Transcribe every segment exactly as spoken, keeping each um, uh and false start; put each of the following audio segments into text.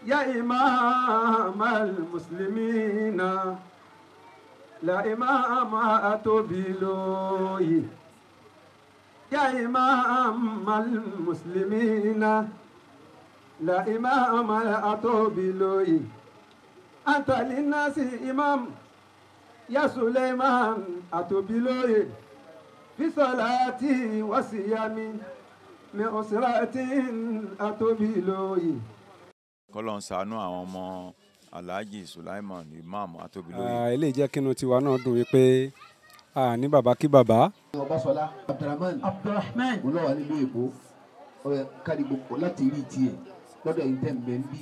يا إمام المسلمين لا إمام أتوبيلوي يا إمام المسلمين لا إمام أتوبيلوي أنت للناس إمام يا سليمان أتوبيلوي في صلاتي وصيامي من أسرة أتوبيلوي. kọ́lọ́n ṣàánú àwọn ọmọ Alhaji Sulaiman Imam Atobiloye. ilé jẹ́ kínú tiwa náà dùn wípé ní bàbá kí bàbá. Ọbaṣọlá Abdulrahman Abdulrahman olówó nílùú Èkó ọ̀rẹ́ kárí gbogbo láti rí tiẹ̀ lọ́dọ̀ yìí tẹ̀ ń bẹ́ ń bí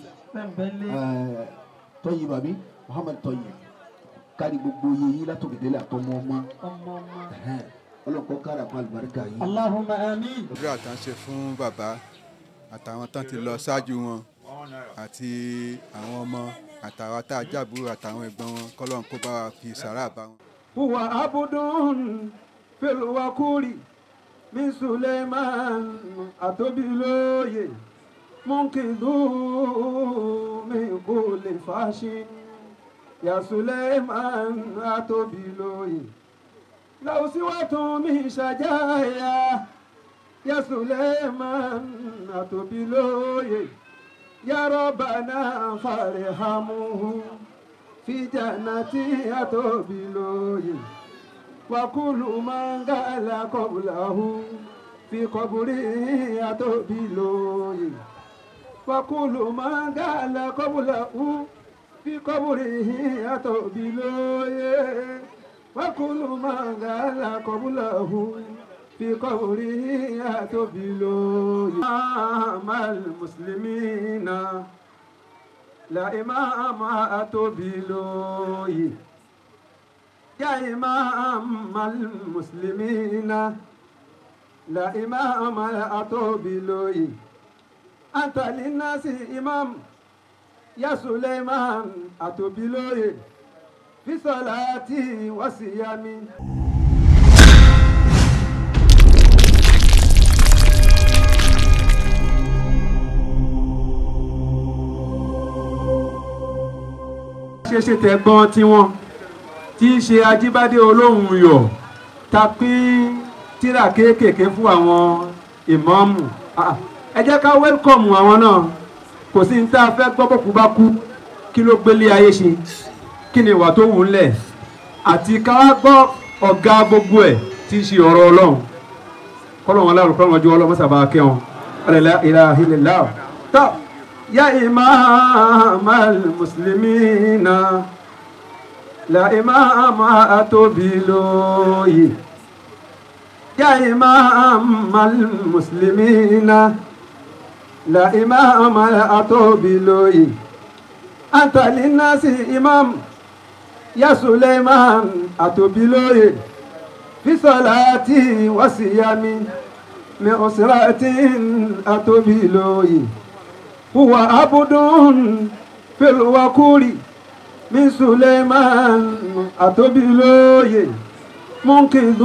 tọ́yìn bàbí Muhammad tọ́yìn kárí gbogbo yìí látòkèdélé àtọmọ ọmọ ọlọ́kọ̀ kára fún àlùbáríkà yìí. Allahumma amin. ọdún àtànṣe fún bàbá àtàwọn tán ti lọ ṣáájú wọn àti àwọn ọmọ àtàwọn tá a jábúrò àtàwọn ẹ̀gbọ́n wọn kọ́lọ́n kó bá wa fi sàrà bá wọn. huwa abudun fil wakuri min Suleiman Atobiloye munkidu min kulli fashin ya Suleiman Atobiloye law siwatun min shajaya ya Suleiman Atobiloye يا ربنا فارحمه في جنتي أتوبيلوي وكل من قال قبله في قبره أتوبيلوي وكل من قال قبله في قبره أتوبيلوي وكل من قال قبله في قبره أتوبيلوي إمام المسلمين لا إمام أتوبيلوي يا إمام المسلمين لا إمام أتوبيلوي أنت للناس إمام يا سليمان أتوبيلوي في صلاتي وصيامي. ṣeṣe tẹ̀gbọ́n tiwọn tí í ṣe Ajíbádé Olóhùn Yọ̀ ta pín tírà kéékèèké fún àwọn ìmáàmù. ẹ jẹ́ ká wẹ́lkọ̀mù àwọn náà kò sí ní tá a fẹ́ gbọ́ bọ́kú bá kú kí ló gbélé ayé ṣe kí ni ìwà tó wù ú lẹ̀ àti ká wá gbọ́ ọ̀gá gbogbo ẹ̀ tí í ṣe ọ̀rọ̀ Ọlọ́run kọ́lọ̀ wọn láàrú kọ́lọ̀ wọn ju ọlọ́mọ sábà kẹ́wọn la ilaha illallah. يا إمام المسلمين لا إمام أتوبيلوي يا إمام المسلمين لا إمام أتوبيلوي أنت للناس إمام يا سليمان أتوبيلوي في صلاتي وصيامي من أسرة أتوبيلوي هو عبد في الوكور من سليمان أتوبيلوي منقذ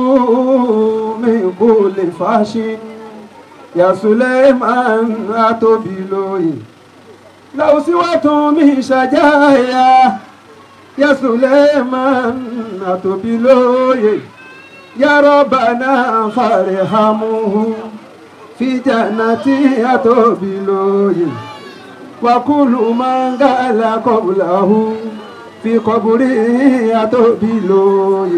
من كل فاش يا سليمان أتوبيلوي لو سوات من شجايا يا سليمان أتوبيلوي يا ربنا فارحمه في جنتي أتوبيلوي وكل من قال قبله في قبره أتوبيلوي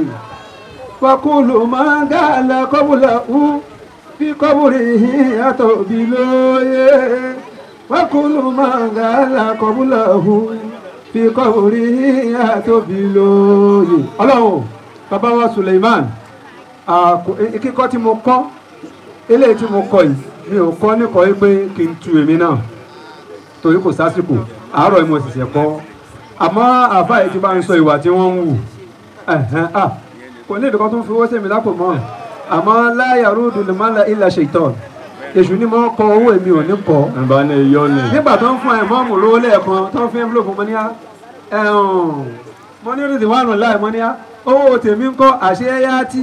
وكل من قال قبله في قبره أتوبيلوي وكل من قال قبله في قبره أتوبيلوي. Ọlọ́run bàbá wa Suleiman kíkọ́ tí mo kọ́ eléyìí tí mo kọ yìí mi ò kọ́ níkọ́ yìí pé kí n tu èmi náà torí kò sásìkò àárọ̀ yìí mo sì ṣẹ̀ kọ́ àmọ́ àbá yìí ti bá ń sọ ìwà tí wọ́n ń wù kò ní ìdíkọ́ tó ń fi owó sẹ́mi lápò mọ́ àmọ́ láyà rúdù lè má la ilà ṣètọ́ èṣù ni mo kọ owó èmi ò ní kọ́ nígbà tó ń fún ẹ̀ mọ́ọ̀mù lówó lẹ́ẹ̀kan tó ń fi envelope mọ́ níyà mo ní rìdì wánù láì mọ́ níyà owó tèmi ń kọ́ àṣeyá tí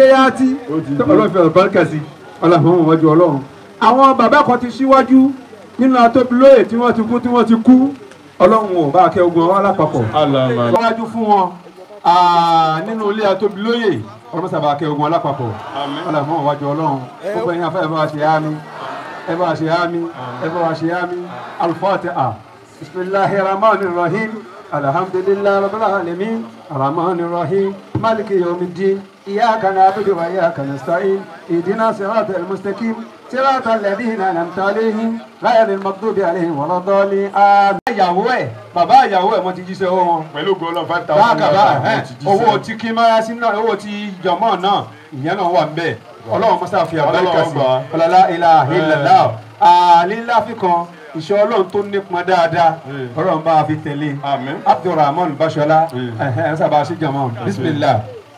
àṣeyáàtì ọlọ́fẹ́ ọ̀bárkà sí ọlọ́fẹ́ wájú ọlọ́run. àwọn bàbá kan ti síwájú nínú atóbilóyè tí wọ́n ti kú tí wọ́n ti kú ọlọ́run ò bá kẹ́ ogun wọn lápapọ̀. wájú fún wọn nínú ilé atóbilóyè ọlọ́run sábà kẹ́ ogun wọn lápapọ̀. ọlọ́run wájú ọlọ́run gbogbo ẹ̀yin afẹ́ ẹ bá wa ṣe àmín ẹ bá wa ṣe àmín ẹ bá wa ṣe àmín al-Fatiha. bismillahir rahmanir rahim alhamdulillahi rabbil alamin arrahmanir rahim maliki yawmiddin iyyaka na'budu wa iyyaka nasta'in ihdina siratal mustaqim صراط الذين أنعمت عليهم غير المغضوب عليهم ولا الضالين آمين. ìyàwó ẹ̀ bàbá ìyàwó ẹ̀ mo ti jíṣẹ́ owó wọn. pẹ̀lú gọ́ọ̀lọ́ five thousand naira owó tí kí máa sí náà owó tí jọmọ́ náà ìyẹn náà wà níbẹ̀ ọlọ́run mọ́sá fi àbáríkà sí ọlọ́lá ilaha illallah àlílá fìkan ìṣọ́ ọlọ́run tó nípọn dáadáa ọlọ́run bá a fi tẹ̀lé Abdulrahman Bashola ẹ̀ sábà ṣe jọmọ́ bismillah.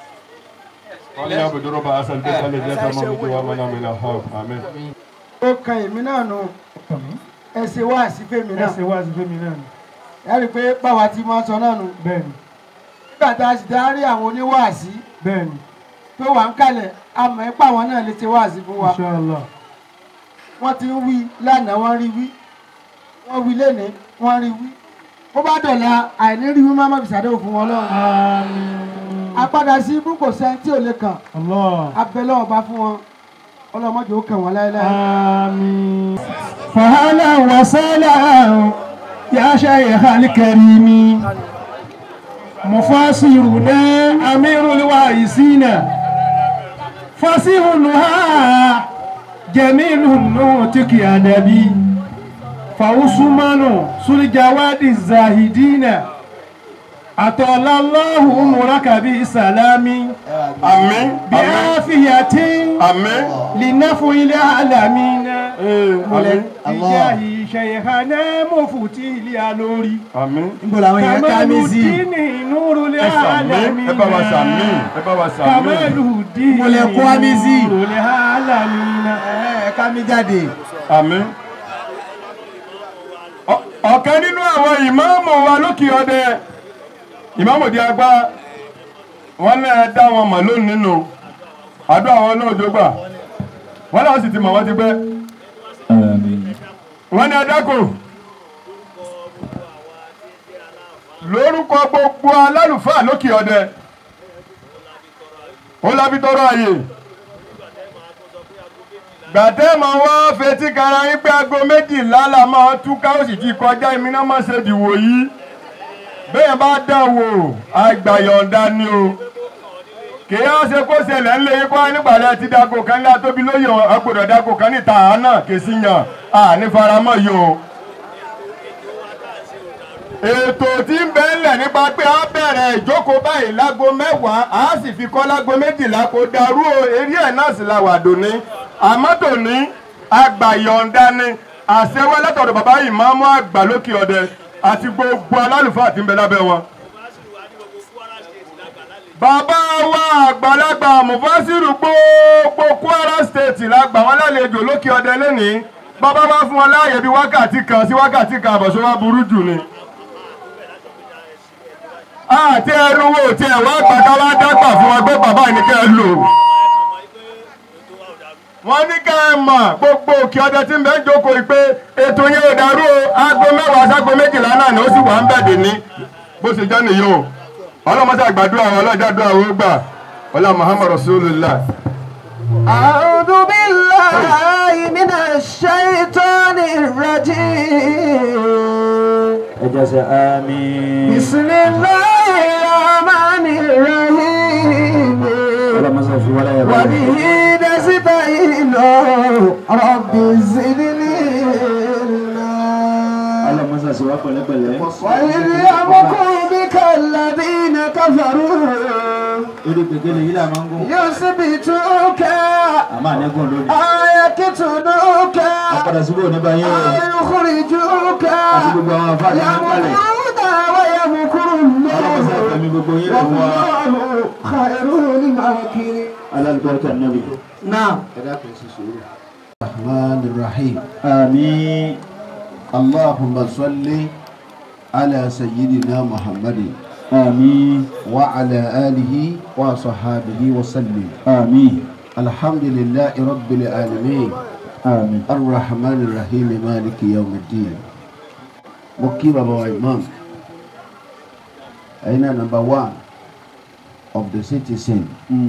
ó kan èmi náà nù ẹ ṣe wá sí fèmí náà ẹ ṣe wá sí fèmí náà nù ẹ rí i pé báwa ti máa sọ náà nù bẹ́ẹ̀ni nígbà tá a sì darí àwọn oníwàásí bẹ́ẹ̀ni tó wà ń kalẹ̀ àmọ́ ẹ pa àwọn náà lè ṣe wàásí fún wa wọ́n ti ń wí lánàá wọ́n rí wí wọ́n wí lénìí wọ́n rí wí bó bá dọ̀la àìní rí wí má má fi ṣàdéhùn fún wọn lọ́rùn apadà sí ibú kò sẹ́ni tí ò lè kàn abẹ́lẹ́ ọba fún wọn ọlọ́mọdé ó kàn wọ́n láéláé. àmín. fàhálà wàsálà yà shaykh al-karimi mufasiruna amirul waisina fasihunha jamilun nutiki adabi fawusumanu suljawadi zahidina. أطال الله عمرك بسلام آمين بعافية آمين لنفع العالمين بجاه شيخنا مفتي اليالوري آمين كمال الدين نور العالمين كمال الدين نور العالمين آمين. ọ̀kan nínú àwọn ìmáàmù wa lókè ọdẹ ìmáàmù di agbá wọn náà dá wọn mọ̀ lónìí nínú àdó àwọn náà dógbà wọn náà sì ti mọ̀ wọ́n ti pẹ́ wọn ní adákò lórúkọ gbogbo alálùfáà lókè ọdẹ ó lábí tọrọ àyè gbàtẹ́ máa wá fetí kara yín pé aago méjìlá la máa túká ó sì ti kọjá èmi náà máa ṣe dìwò yìí bẹ́ẹ̀ bá dán wò àgbàyọ̀ǹda ni o kì í ṣe kó ṣẹlẹ̀ ńlẹ̀ yín kó wá nígbàdá ti dago kan ní atóbi lóye ọgbọ̀dọ̀ dago kan níta àánà kì í sí yàn à ní faramọ́ yìí o. ètò tí ń bẹ ńlẹ̀ nípa pé a bẹ̀rẹ̀ ìjókòó báyìí lágo mẹ́wàá a sì fi kọ́ lágo méjìlá kó darú eré ẹ̀ náà sì la wà dòní àmọ́ tòní àgbàyọ̀ǹda ni àṣẹwọ́ látọ̀dọ̀ bàbá ìmáàmù àgbà lókè ọdẹ àti gbogbo alálùfáà tí ń bẹ lábẹ́ wọn. bàbá wa àgbàlagbà mufasiru gbogbo Kwara State lágbà wọn lálejò lókè ọdẹ lẹ́nìí bàbá bá fún wọn láàyè bí wákàtí kan sí wákàtí kan àbọ̀ṣọ́ wa burú jù ni. àti ẹrú wo tí ẹ wá gbàgbá wá dágbà fún wọn gbé bàbá yìí ní kẹ́ ẹ lò. wọ́n ní ká ẹ mọ̀ gbogbo òkè ọdẹ tí ń bẹ ń jókòó pé ètò yẹn ò dàrú o aago mẹ́wàá ságo méjìlá náà ni ó sì wà ń bẹ̀dẹ̀ ní bó ṣe jẹ́ nìyí o ọlọ́mọdé àgbàdo àwọn ọlọ́jà dùn àwọn gbà ọlá Muhammad Rasulullah. A'udhu billahi minash shaitanir rajim. ẹ jẹ́ sẹ́ àmín. Bismillahir rahmanir rahim. ọlọ́mọdé fi wọlé yẹn Wa bihi nasta'inu rabbi zidni ilma. ọlọ́mọdé sì wá pẹ̀lẹ́pẹ̀lẹ́. Wa idh yamkuru bika alladhina kafaru. orí gbẹgẹlẹ yìí là máa ń gún. yusbituka. àmọ́ ànẹ́gùn lónìí. ayakitunuka. àpàdà síbò ní báyìí o. ayukhrijuka. àti gbogbo àwọn afáàlì ní kálẹ̀. yamkuruna wa yamkurullah. ọlọ́mọdé àfẹ́mi gbogbo yín lè fún wa. wallahu khairul makirin. alálùbáríkà nàbì. náà. ẹ dákun sí sùúrù. rahmanir rahim. آمين اللهم صل على سيدنا محمد àmín. وعلى آله وصحابه وسلم àmín. الحمد لله رب العالمين آمين الرحمن الرحيم مالك يوم الدين مكي بابا imam أين number one of the citizen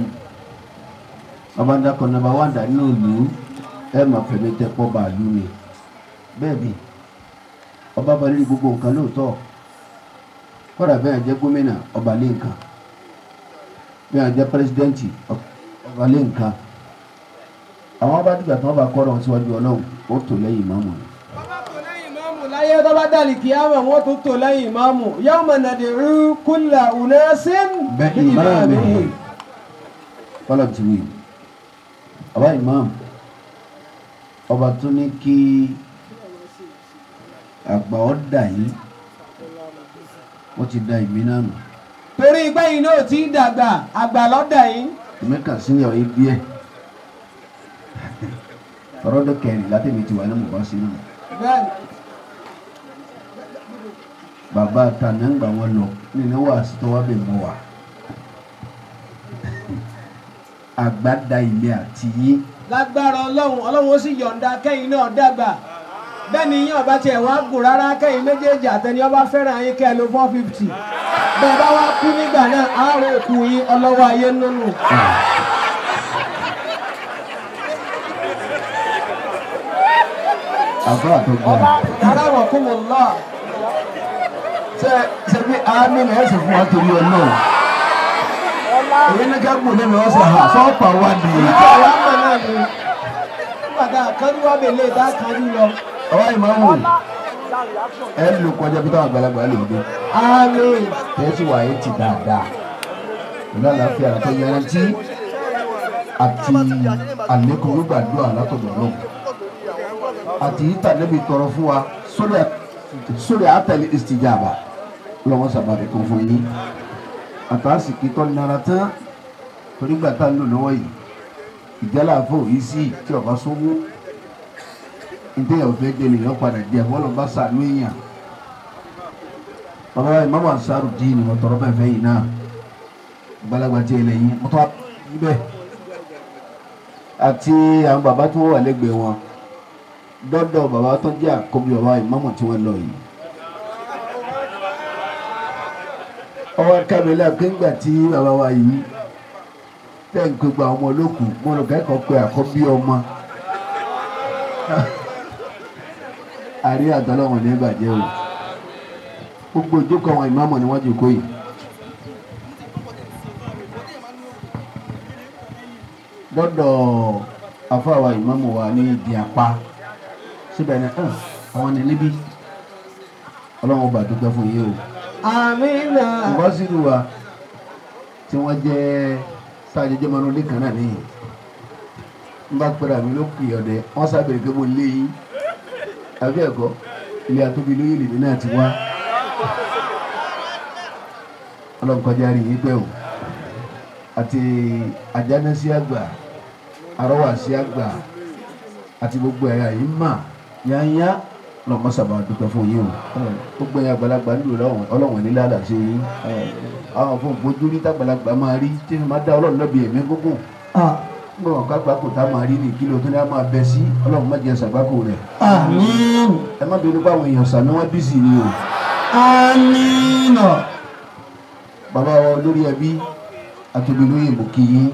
baba ndakọ number one dà nínú ìlú ẹ máa fẹ̀mí tẹ́pọ̀ bàálù ni bẹ́ẹ̀ bí ọba balẹ̀ gbogbo nǹkan lóòótọ́ kọ́dà bẹ́ẹ̀ jẹ́ gómìnà ọba lé nǹkan bẹ́ẹ̀ jẹ́ pírẹsidẹ́ǹtì ọba lé nǹkan àwọn bá dìgbà tí wọ́n bá kọ́ra wọn síwájú ọlọ́run ó tò lẹ́yìn ìmáàmù ni. bàbá tò lẹ́yìn ìmáàmù láyé tó bá dàlí kíámà wọ́n tó tò lẹ́yìn ìmáàmù yawma nad'u kulla unasin bẹ́ẹ̀ ìmáàmù kọ́lọ̀ ti wí ọba ìmáàmù ọba tó ní kí àgbà ọ̀dà yìí wọ́n ti da ìmí náà nù. torí ìgbà yìí náà ti ń dàgbà àgbà lọ́dà yìí. èmi kàn sí ìyàwó yìí díẹ̀ ọ̀rọ̀ dọ̀ kẹrin láti mi ti wà ní mọ̀bá sí náà. bàbá tànà ń gbà wọn lọ nínú wàásù tó wá bẹ̀ mọ́ wa. àgbà da ilé àti yín. lágbára ọlọ́run ọlọ́run ó sì yọ̀ǹda kẹ́yìn náà dàgbà bẹ́ẹ̀ ni yín ọba tiẹ̀ wá gùn rárá kẹ́yìn méjèèjì àtẹni ọba fẹ́ràn yín kẹ́ ẹ lo four fifty bẹ́ẹ̀ bá wá kú nígbà náà àárò òkú yín ọlọ́wọ́ ayé nínú. àbá àtọ́gbà. aráwọ̀ kún mọ̀ lọ. ṣe ṣe bí àmì náà ẹ̀sìn fún wa torí ọlọ́run. èyí ní ká gbọ́dọ̀ lẹ́nu ọ̀sẹ̀ ha sọ́ọ̀pà wa di. ìjọ wa mọ̀ náà ni nígbà tá a kánú wá bèlè tá a kánú lọ. ọwọ́ ìmáàmù ẹ lò kọjá bí táwọn àgbàlagbà lè dé. àmín. tẹ́sí wà yé ti dáadáa ìlú àlàáfíà àti yanrantí àti àlékún gbígbàdúrà látọ̀dọ̀ náà àti yíta níbi tọrọ fún wa sórí àtàlẹ́ ìsìtìjàbà lọ́wọ́ sábàbí kan fún yín àtàsìkì tó nara tán torí gbà tá a lò lọ́wọ́ yìí ìjálá fún òyìn sí tí ọba sówó ìdíyàwó fẹ́ jẹ́ nìyẹn padà jẹ́ wọ́n bá sàánú èèyàn bàbá ìmáàmù Ansaru Deen wọ́n tọrọ bẹ́ẹ̀ fẹ́ yìí náà gbalagbà tí ilẹ̀ yìí mọ́tò níbẹ̀ àti àwọn bàbá tí wọ́n wà lẹ́gbẹ̀ẹ́ wọn dọ́dọ̀ bàbá tó jẹ́ àkọ́bí bàbá ìmáàmù tí wọ́n lọ yìí. ọwọ́ kábílẹ̀ akéńgbà tí bàbá wa yìí tẹ̀ ń pè gba ọmọ olókùn mo rò kẹ́kọ̀ọ́ pé àkọ́bí ọmọ àrí àtọ́lọ́wọ̀n ní ìbàjẹ́ o gbogbo ìjókòó àwọn ìmáàmù ni wọ́n jókòó yìí. dọ́dọ̀ afáwa ìmáàmù wa ní ìdí apá síbẹ̀ ní àwọn ní níbí ọlọ́run bá dúpẹ́ fún yín o. àmín. ìwọ́n sínú wa tí wọ́n jẹ́ sáàjẹjẹ́ mọ́nú ilé kan náà nìyí n bá pẹ́rẹ́ àmì ló pè ọ̀dẹ wọ́n sábẹ̀rẹ̀ pé mo lé yín àbí ẹ̀kọ́ ilé àtóbi lóyè lèmi náà ti wá ọlọ́run kọjá rí yín pẹ́ o àti àjánásí àgbà arọ́wàsí àgbà àti gbogbo ẹ̀yà yìí mà yányá lọ́mọ sábà dúpẹ́ fún yín o gbogbo ẹ̀yà àgbàlagbà ń lò ọlọ́wọ̀n ní ládàá sí yín àwọn fún ojú rí tàgbàlagbà máa rí tí wọ́n máa dá ọlọ́run lọ́bi ẹ̀mí gbogbo gbọ́dọ̀ kápákò tá a máa rí ní kílò tó ní a máa bẹ sí ọlọ́run má jẹ́ sàgbákò rẹ̀. àmín. ẹ má bínú bá àwọn èèyàn sàmí wọ́n bí sí ni o. àmín. bàbá wa olórí ẹbí àtòbí lóye mú kí yín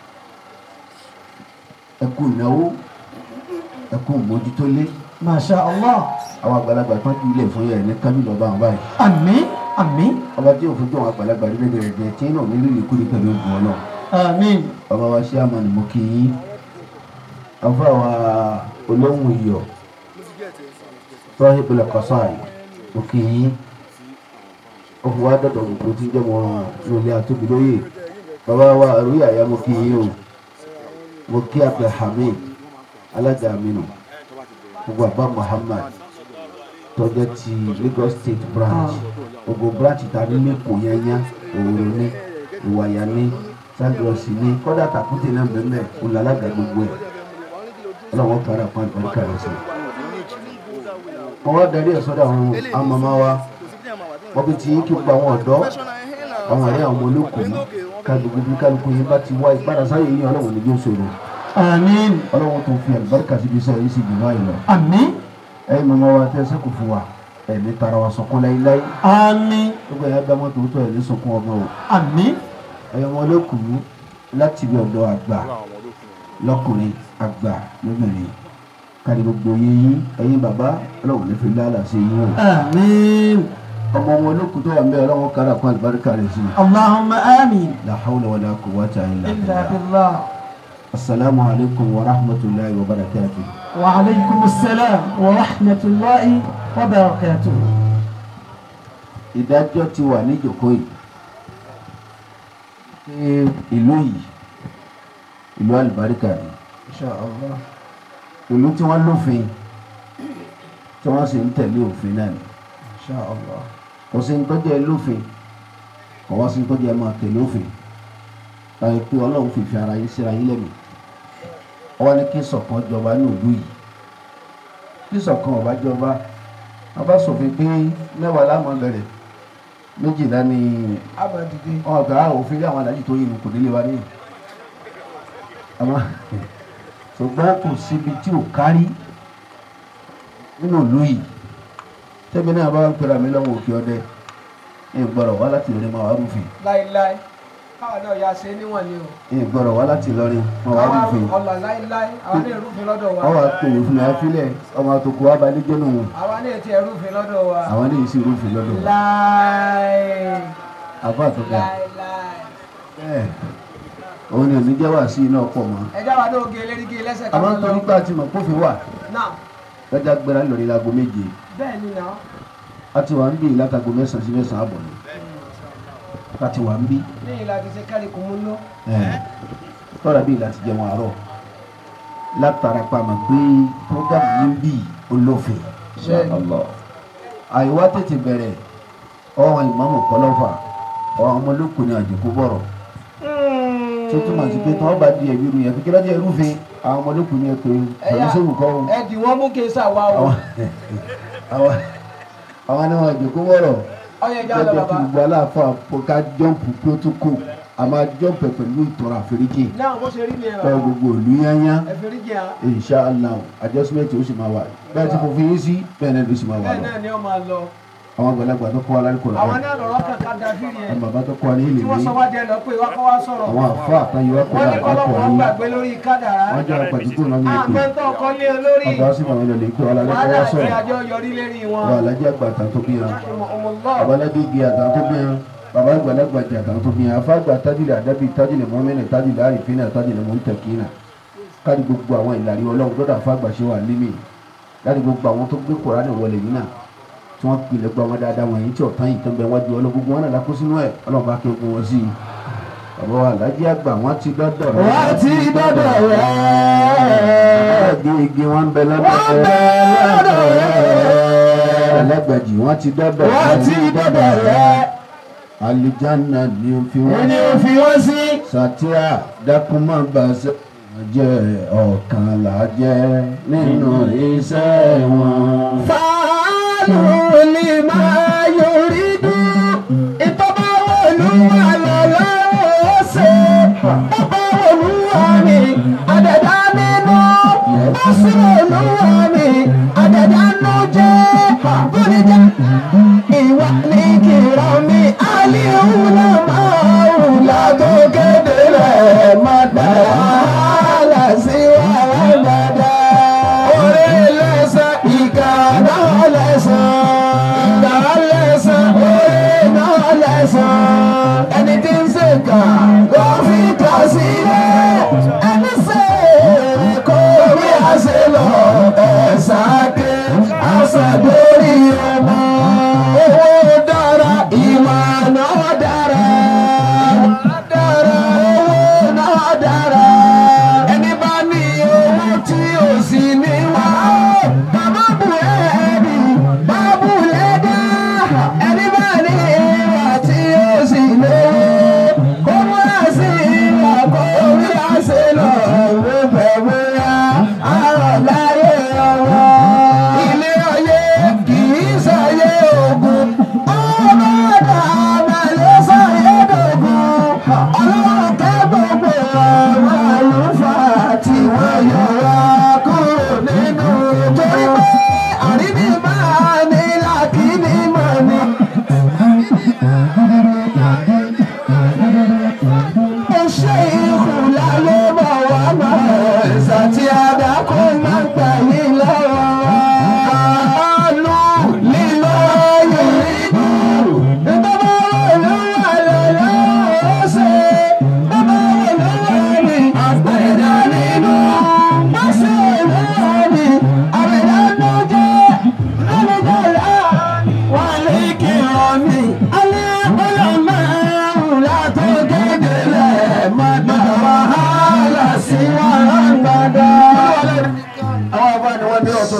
ẹ kú ìnáwó ẹ kú mójútó lé. masha allah. àwọn àgbàlagbà tó ju ilé fún yẹn ní kábílọ̀ bá wọn báyìí. àmín àmín. ọba tí òfin tó àwọn àgbàlagbà rí lẹ́gbẹ̀rẹ̀ jẹ tí náà nílò ìkú ní pẹ̀lú ògùn ọlọ́. àmín. bàbá wa ṣé àmà ni mo kí yín afọ àwa olóhùn iyọ̀ tọ́hìn ìpínlẹ̀ kọ́sáì mo kí yín ó fi wá dọ̀dọ̀ gbogbo tí ń jẹ́ mọ́ nílé àtóbi lóye bàbá wa àrùyà ya mo kí yín o mo kí Abdulhamid alága aminu gbogbo àbá Muhammad tọ́jọ́ ti Lagos State branch gbogbo branch ta ní lẹ́kọ̀ọ́ yányá òwúrò ní ìwàyà ní ságrọ̀sì ní kọ́dà tàkútì náà bẹ́ẹ̀ olùalága gbogbo ẹ̀ ọlọ́wọ́n kára fún àgbàríkà rẹ̀ sí. mo wá darí ẹ̀ sọ́dọ̀ àwọn amọ̀mọ́ wa wọ́n fi ti kí gbogbo àwọn ọ̀dọ́ àwọn àárẹ̀ àwọn olókùn kálukú bí kálukú yín bá ti wá ìpadà sáyé yín ọlọ́wọ́n ní yóò ṣòro. àmín. ọlọ́run tó fi àlùbáríkà síbi iṣẹ́ yìí sì jù báyìí lọ. àmín. ẹ̀yin mọ̀mọ́ wa tẹ́ sẹ́kù fún wa ẹ̀mí tara wa sọkún láíláí. àmín. gbogbo ẹ̀yà bá mọ́tò tó ẹ̀mí sọkún ọmọ o. àmín. ẹ̀yin ọmọ olókùnrin láti ibi ọ̀dọ́ àgbà lọ́kùnrin àgbà lóbìnrin kárí gbogbo yín ẹ̀yin bàbá ọlọ́run ní fi lálà sí yín o. àmín. ọmọ wọn olókùn tó wà ń bẹ ọlọ́run kára kún àlùbáríkà rẹ̀ sí. allahumma àmín. la hawla wala quwwata illa illa billah. billah. asalaamu alaykum wa rahmatulahi wa barakatuh. wa alaykum salaam wa rahmatulahi wa barakatuh. ìdájọ́ ti wà ní ìjókòó yìí pé ìlú yìí ìlú àlùbáríkà ni inshallah. ìlú tí wọ́n lófin tí wọ́n sì ń tẹ̀lé òfin náà ni inshallah. kò sí ń tọ́jú ẹ lófin kò wá sí ń tọ́jú ẹ máa tẹ̀lé òfin báyìí pé ọlọ́run fìfì ara yín síra yín lẹ́nu ọwọ́ ní kí ṣọ̀kan jọba ní òlú yìí kí ṣọ̀kan ọba jọba ọba ṣòfin pé mẹ́wàá láàmú bẹ̀rẹ̀ méjìlá ni abadide. ọgbà òfin ilé àwọn adájú tó yìí kò délé wa níyì àmọ́ ṣùgbọ́n kò síbi tí ò kárí nínú ìlú yìí tẹ́mi náà bá ń pera mi lọ́wọ́ òkè ọdẹ ẹ̀ gbọ́dọ̀ wá láti lọ́rin máa wá rúfin. láíláí káwọn náà yà ṣe níwọ̀n ni o. ẹ̀ gbọ́dọ̀ wá láti lọ́rin máa wá rúfin. ọ̀là láíláí àwọn náà rúfin lọ́dọ̀ wa. ọwọ́ àtòwò fún mi àfilẹ̀ ọmọ àtòkò abalẹ̀ jẹ́nu wọn. àwọn náà ti rúfin lọ́dọ̀ wa. àwọn náà sì rúfin lọ́dọ̀ wa. láí. àbá àtọ́ka láíláí. bẹ́ẹ̀ òun ni òní jẹ́ wà sí iná pọ̀ mọ́. ẹjọ́ wa náà gé lérí gé lẹ́sẹ̀ àmọ́ nítorí pé àti mọ̀ kófin wà náà. lọ́jà gbéra lórí láago méje bẹ́ẹ̀ ni náà. a ti wà ń bí látago mẹ́sàn-án sí mẹ́sàn-án àbọ̀ ni a ti wà ń bí ní ìlà ti ṣe kárí kò mú lọ. tọ́ra bí láti jẹun àárọ̀ látara pamọ́ pé programme yìí ń bí olófin Allah àìwá tètè bẹ̀rẹ̀ ọ̀hún ìmáàmù kọlọ́fà ọ̀hún ọmọlókùn ní àjòkó bọ̀rọ̀ tó túmọ̀ sí pé tí wọ́n bá di ẹ̀mí ru yẹn kékeré láti ẹrúfin àwọn ọmọlókùn ní ẹ̀pẹ́ pẹ̀lú sẹ́wù kọ́ ọ́. ẹ dì wọ́n mú kí n sà wá o. àwọn àwọn ni wọn àjòkó bọ̀rọ̀ ọyẹ ìjà lọ jẹ́jẹ́ kí bàbá. gbogbo aláàfáà ká jọ́ǹpù protocol a máa jọ́ǹpù pẹ̀lú ìtọ́ra àforíjì náà bó ṣe rí ni ẹ pẹ̀lú bàbá. gbogbo òlú yányá ẹ fi rí jẹ à. inshallah adjustment ó sì máa wà bẹ́ẹ̀ tí mo fi yín sí bẹ́ẹ̀ náà ló sì máa wà bẹ́ẹ̀ lọ. náà ni ó máa lọ. àwọn àgbàlagbà tó kọ́ alárìkọ̀ àwọn lára náà lọ́rọ́ kankan dájú rí ẹ. àwọn bàbá tó kọ́ alẹ́ ilé tí wọ́n mi sọ wá jẹ lọ pé wá kọ́ wá sọ̀rọ̀. àwọn àfa àtàyè wá kọ́ wọ́n ní kọ́lọ́mù àgbàkọ̀ wọn yín gbàgbé lórí kádàrá. wọ́n jẹ́ àpàtìkù náà ní ètò àgbẹ̀ntọ́ ọkọ lé olórí. ọba sì máa ń lọ lè kí wọn alẹ́ kọ́ wàhálà wá tí sọ̀rọ̀ àjọ yọrí lérí wọn. wọn alájẹ àgbà àtàn tó bí yan ọmọlọ́. babaládé igi àtàn tó bí yan baba àgbàlagbà jẹ àtàn tó bí yan afáàgbà tájìlẹ̀ àdábì tájìlẹ̀ mọ́mẹ́nẹ̀ tájìlẹ̀ àrífínà tájìlẹ̀ mọ́ntẹ̀kínà káàdì gbogbo àwọn ìlàrí ọlọ́run gbọ́dọ̀ afáàgbà ṣe wà límì káàdì gbogbo àwọn tó gbé Kùránì wọlé yìí náà tí wọ́n pilẹ̀ gbọ́ àwọn dáadáa wọ̀nyí tí ọ̀tán yìí tó ń bẹ wájú ọlọ́gbogbo wọn náà lákó sínú ẹ̀ ọlọ́run bá kí ogun wọn sí i bàbá wa alájí àgbà wọn ti dọ́dọ̀ rẹ̀ wọ́n ti dọ́dọ̀ rẹ̀. igi igi wọn ń bẹ lọ́dọ̀ wọ́n bẹ lọ́dọ̀ rẹ̀. alágbàjì wọn ti dọ́dọ̀ wọ́n ti dọ́dọ̀ rẹ̀. alijanna ni o fi wọn ẹni ò fi wọ́n sí. Sàtíà dákúmọ̀ bá ṣe jẹ́ ọ̀kan là jẹ́ nínú iṣẹ́ wọn. fàálù ni máa yọrí dùn ìtọ́ba olúwa lọ́lọ́wọ́ ṣe bàbá olúwa mi àdàdà nínú bọ́sì olúwa mi àdàdà nù jẹ́ bọ́nìjà ìwà ní kìrọ̀ mi àlìhùn náà máa ń làgò kéde rẹ̀ má dáa sí wàhálà dáadáa. orí lẹ́sẹ̀ ìkà náà lẹ́sẹ̀ ìkà lẹ́sẹ̀ orí náà lẹ́sẹ̀. ẹni tí ń ṣe kà ló fi kà sílẹ̀. ẹni ṣe kó rí àṣẹ lọ ẹ̀sà ké àṣà lórí ọmọ. owó dára ìmọ̀ náà dára. dára owó náà dára. ẹni bá ní owó tí ò sí ní wá. bàbá bùrẹ́dì bàbá lẹ́dá. ẹni bá ní ìwà tí ò sí lówó. kó múra sí ìwà kó rí àṣẹ lọ. òwe fẹ́ bóyá àrọ̀ láyé ọ̀rọ̀. ilé ayé kì í ṣayé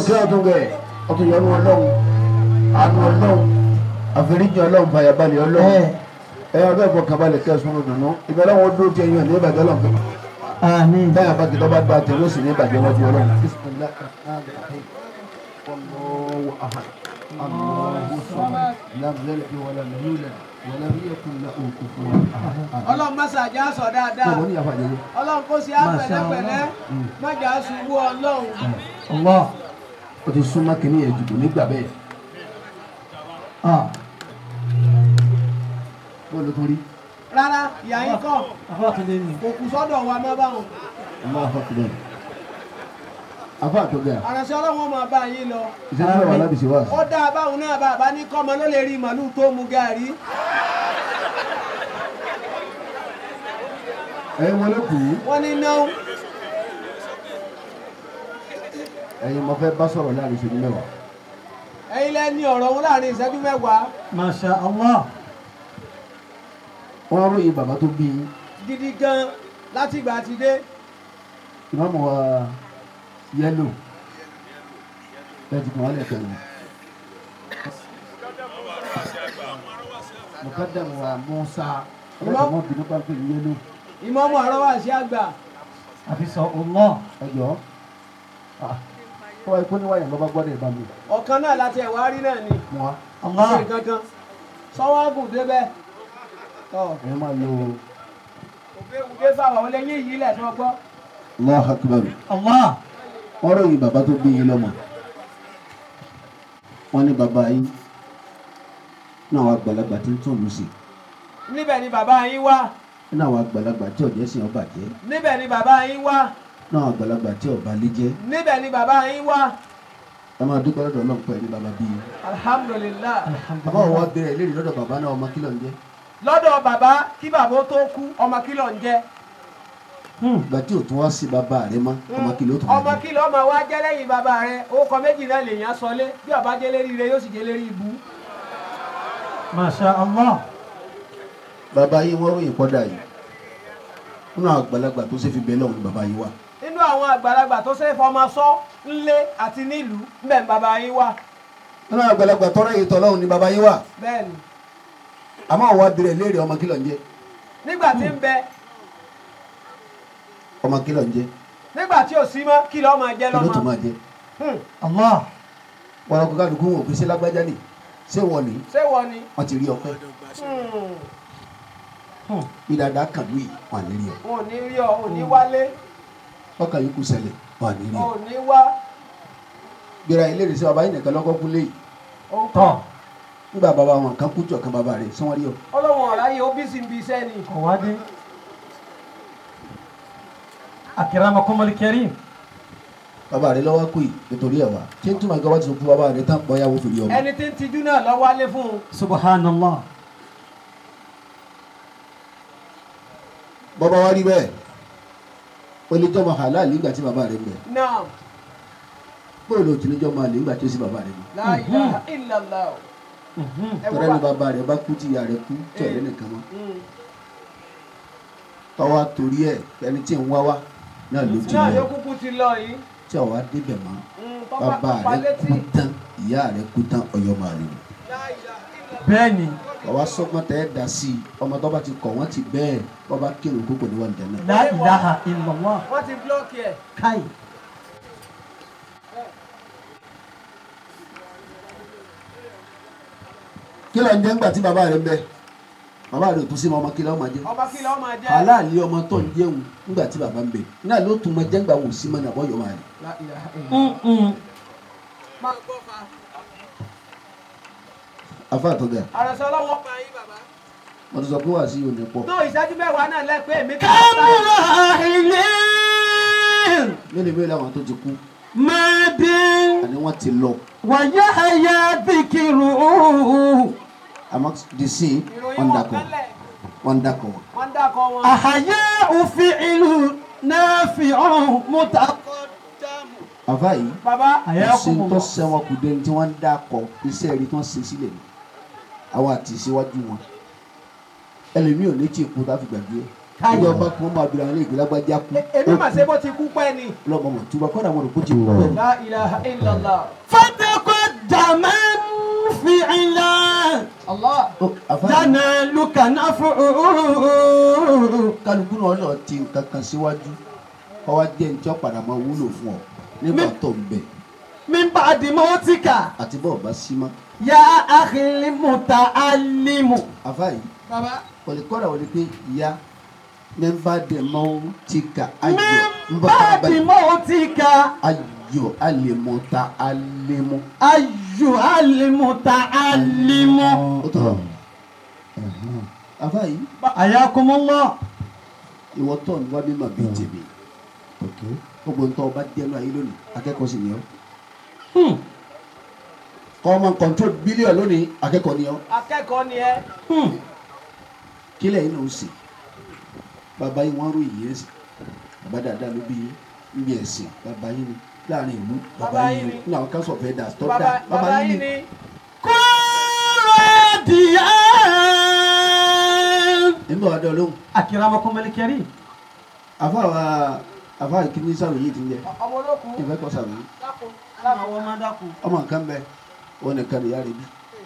kí ọdún gẹ̀ ọdún yọnu ọlọ́run àánú ọlọ́run àforíjì ọlọ́run fàyàbalẹ̀ ọlọ́run ẹ ọdún ẹ̀fọ́ kabalẹ̀ kẹsùn ọdún ìgbà ọlọ́run ó dúró tí ẹyin ọ̀ ní ìbàjẹ́ ọlọ́run àmín. táyà bá kìtọ́ bá gba tẹ̀lé òsì ní ìbàjẹ́ wájú ọlọ́run. ọlọ́run mọ́sàájà sọ dáadáa ọlọ́run kó sí àpẹ̀lẹ́pẹ̀lẹ́ májà ṣubú ọlọ́run. Allah o ti súnmọ́ kínní yẹn jù nígbà bẹ́ẹ̀. bọ́ọ̀lù tó rí. rárá ìyá yín kọ́ kò kù sọ́dọ̀ wa mọ́ báwọn. Allah akbar. afa àtọ́gà. àránṣẹ́ ọlọ́run máa bá yín lọ. ìṣẹ́jú mẹ́wàá lábìsí wá. ó dáa báwọn náà bàbá ní kọ́mọ ló lè rí màálù tó mu gàrí. ẹ̀yin wọlé kù. wọ́n ní náà. ẹ̀yin mo fẹ́ bá sọ̀rọ̀ láàrin ìṣẹ́jú mẹ́wàá. ẹ̀yin lẹ ní ọ̀rọ̀ wọn láàrin ìṣẹ́jú mẹ́wàá. Masha Allah. wọ́n ròyìn bàbá tó bí yín. gidi gan láti ìgbà àti dé. ìmáàmù wa yẹ́lò lẹ́tí kan wálé kẹrin. mọ̀kádàmù wa Mùsá ọlọ́dún mọ́ bínú pàǹpẹ́ yẹ́lò. ìmáàmù àrọ́wà sí àgbà. àfisọ ọlọ́. ẹjọ́ ọ ikú níwáyà lọ́ba gbọ́dọ̀ ìbá mi. ọ̀kan náà láti ẹ̀wá rí náà ni. wọ́n. ṣe kankan sọ́wọ́ gùn débẹ̀. ẹ máa lo. òbí òbí fáwọn ọlẹ́yìn yìí lẹ̀ tó gbọ́. Allahu akbar. Allah. wọ́n ròyìn bàbá tó bí yín lọ́mọ. wọ́n ní bàbá yín náà wà àgbàlagbà tí ń tún lù sí. níbẹ̀ ni bàbá yín wá. nínú àwọn àgbàlagbà tí ọ̀jẹ̀ sìn ọba jẹ́. níbẹ̀ ni bàbá yín wá. náà àwọn àgbàlagbà tí ọba lé jẹ́. níbẹ̀ ni bàbá yín wá. ẹ máa dúpẹ́ lọ́dọ̀ Ọlọ́run pẹ̀lú bàbá bí yín. alhamdulillah. bàbá wa bẹ̀rẹ̀ léèrè lọ́dọ̀ bàbá náà ọmọ kílọ̀ ń jẹ́. lọ́dọ̀ bàbá kí bàbá tó kú ọmọ kílọ̀ ń jẹ́. ìgbà tí ò tún wá sí bàbá rẹ mọ́ ọmọ kílọ̀ ó tún wá ọmọ kílọ̀ ọmọ wa jẹ́ lẹ́yìn bàbá rẹ orúkọ méjì náà lèèyàn sọlé bí ọba jẹ́ lérí rẹ yóò sì jẹ́ lérí ibú. Masha Allah. bàbá yín wọ́n ròyìn kọ́dà yìí nínú àwọn àgbàlagbà tó ṣe fi bẹ́ẹ̀ lọ́wọ́ ni bàbá yín wà. nínú àwọn àgbàlagbà tó ṣe fọmọ sọ ńlé àti nílùú ńbẹ̀ ni bàbá yín wà. nínú àwọn àgbàlagbà tọ́rọ yìí tọ́lọ́hún ni bàbá yín wà. bẹ́ẹ̀ni. àmọ́ àwọn abirẹ̀ léèrè ọmọ kílọ̀ ń jẹ́. nígbà tí ń bẹ. ọmọ kílọ̀ ń jẹ́. nígbà tí ò sí mọ́ kílọ̀ máa jẹ́ lọ́mọ. kílọ̀ tó máa jẹ́. Allah. wọn kò kálukú wọn kò sí lágbájá ni ṣé wọ́n ni. ṣé wọ́n ni. wọ́n ti rí ọpẹ́. ìdàdà kan lóye wọn ní rí ọ. wọn ò ní rí ọ ò ní wálé. ọkàn yìí kù ṣẹlẹ̀ wọn ní rí ọ. ò ní wá. gbéra ilé rẹ̀ sí bàbá yìí nìkan lọ́kọ́ kú léyìí. tọ́. nígbà bàbá wọn kan kú jọ kan bàbá rẹ̀ sọ wọn rí ọ. ọlọ́wọ́n ọ̀rá yìí ó bí sí ibi iṣẹ́ ni. ọ̀wádìí. akramakumul karim. bàbá rẹ̀ lọ́wọ́ kú yìí nítorí ẹ̀ wá tí ń túmọ̀ nǹkan wá ti kú bàbá rẹ̀ tán bọ́yá wò fìrí ọmọ. ẹni tí ń tijú náà lọ wálé fún un. subhanallah. bàbá wa rí bẹ́ẹ̀ o lè jọ́ mọ halal nígbà tí bàbá rẹ̀ ń bẹ̀. náà. bóyá o lè tún jọ́ mọ àlè nígbà tí ó sì bàbá rẹ̀ ń bẹ̀. la ilaha illallah. tọ́lá ní bàbá rẹ̀ bá kú tí ìyá rẹ̀ kú tí ọ̀rẹ́ nìkan mọ́. tọ́wọ́ torí ẹ̀ ẹni tí ń wá wá náà ló ti lọ. náà yóò kúkú ti lọ yìí. tí ọ̀wá débẹ̀ mọ́ bàbá rẹ̀ kú tán ìyá rẹ̀ kú tán ọ̀yọ́ máa rí. bẹ́ẹ̀ni. ọ̀wá sọ́gbọ́n tẹ́ ẹ dá sí i ọmọ tó bá ti kọ̀ wọ́n ti bẹ́ẹ̀ wọ́n bá kírun kókò ní wọn dẹ́nà. la ilaha illallah. wọ́n ti búlọ́ọ̀kì ẹ̀. káyì. kí ló ń jẹ́ ńgbà tí bàbá rẹ̀ ń bẹ bàbá rẹ̀ ò tún sí ọmọ kí ló máa jẹ́. ọmọ kí ló máa jẹ́. aláàlí ọmọ tó ń jẹun ńgbà tí bàbá ń bẹ náà ló tún máa jẹ́ ńgbà wò sí mọ́ ní àbọ̀yọ̀ máa rí. máa gbọ́ fa. afa àtọ́gà. àròsọ ọlọ́wọ́ pa yín bàbá. mo ti sọ pé wà sí òní pọ̀. tó ìṣẹ́jú mẹ́wàá náà lẹ́pẹ́ mi. kámúlà ilé. mélòó mélòó àwọn tó ti kú. mẹ́ẹ̀dín. àní wọ́n ti lọ. wàyà ayé dìkìrù. àmọ́ the same wọ́n dakọ̀ wọ́n dakọ̀ wọn. wọ́n dakọ̀ wọn. àhàyè òfin ìlú náà fi ọ̀hún mọ́ta. àfa yìí bàbá. ṣe ń tọ́ sẹ́wọ̀n kù dé tí wọ́n ń dakọ̀ iṣẹ́ rí tí wọ́n ṣe sílẹ̀ ni àwọn àti ìṣíwájú wọn ẹlòmíì ò ní tí èkó tá fi gbàgbé ẹ káyọ̀ ọba kún ọmọ abirà ní ìgbélágbájá kú. èmi mà ṣe bó ti kú pẹ́ ni. lọ́mọ mọ̀ tuba kọ́dà mo rò kó ti kú pẹ́. la ilaha illallah. fọ́tẹ́kọ̀ dàmẹ́ fi ìlà. Allah. dáná lùkà náà fún un. kálukú náà lọ ti nǹkan kan síwájú ọwọ́ jẹ́ ní tí ó padà máa wúlò fún ọ nígbà tó ń bẹ̀. mi bá a di mọ́tíkà. àti bọ́ọ̀ bá sí mọ́. yá àkìlì muta'allimu. àfáàyí baba. olùkọ́ra wọlé pé ìyá mẹ́fà dẹ̀ mọ́ ti ka ayọ̀ mi bá a di mọ́tíkà. ayọ̀ alẹ́mọ̀ta alẹ́mọ̀. ayọ̀ alẹ́muta'allimu. ó tọ̀ àfáàyí. ayakumullah. ìwọ tọ̀ ní wá mímọ̀ bíi tèmi gbogbo ntọ́ ọba dẹnu ayé lónìí akẹ́kọ̀ọ́ sì ni ọ́ kọ́ ọmọ control bílíọ̀nù lónìí akẹ́kọ̀ọ́ ni ọ́ akẹ́kọ̀ọ́ ni ẹ. kílẹ̀ yìí náà ó sì bàbá yìí wọ́n rú ìyí ẹ̀sìn bàbá dáadáa ló bí yín níbi ẹ̀sìn bàbá yìí ni láàrin ìlú bàbá yìí ni ní àwọn council of elders tó dá bàbá yìí ni. kúrò díẹ̀. nígbà wàá dán lóhùn. akramakum al-karim. àfa wa àfa ìkíní sàròyé ti ń jẹ ọmọ olókùn. ìfẹ́ kọ́ sàròyé dákun dákun. àwọn ọmọ dákú. ọmọ nǹkan bẹ wọn nìkan nìyá rẹ bí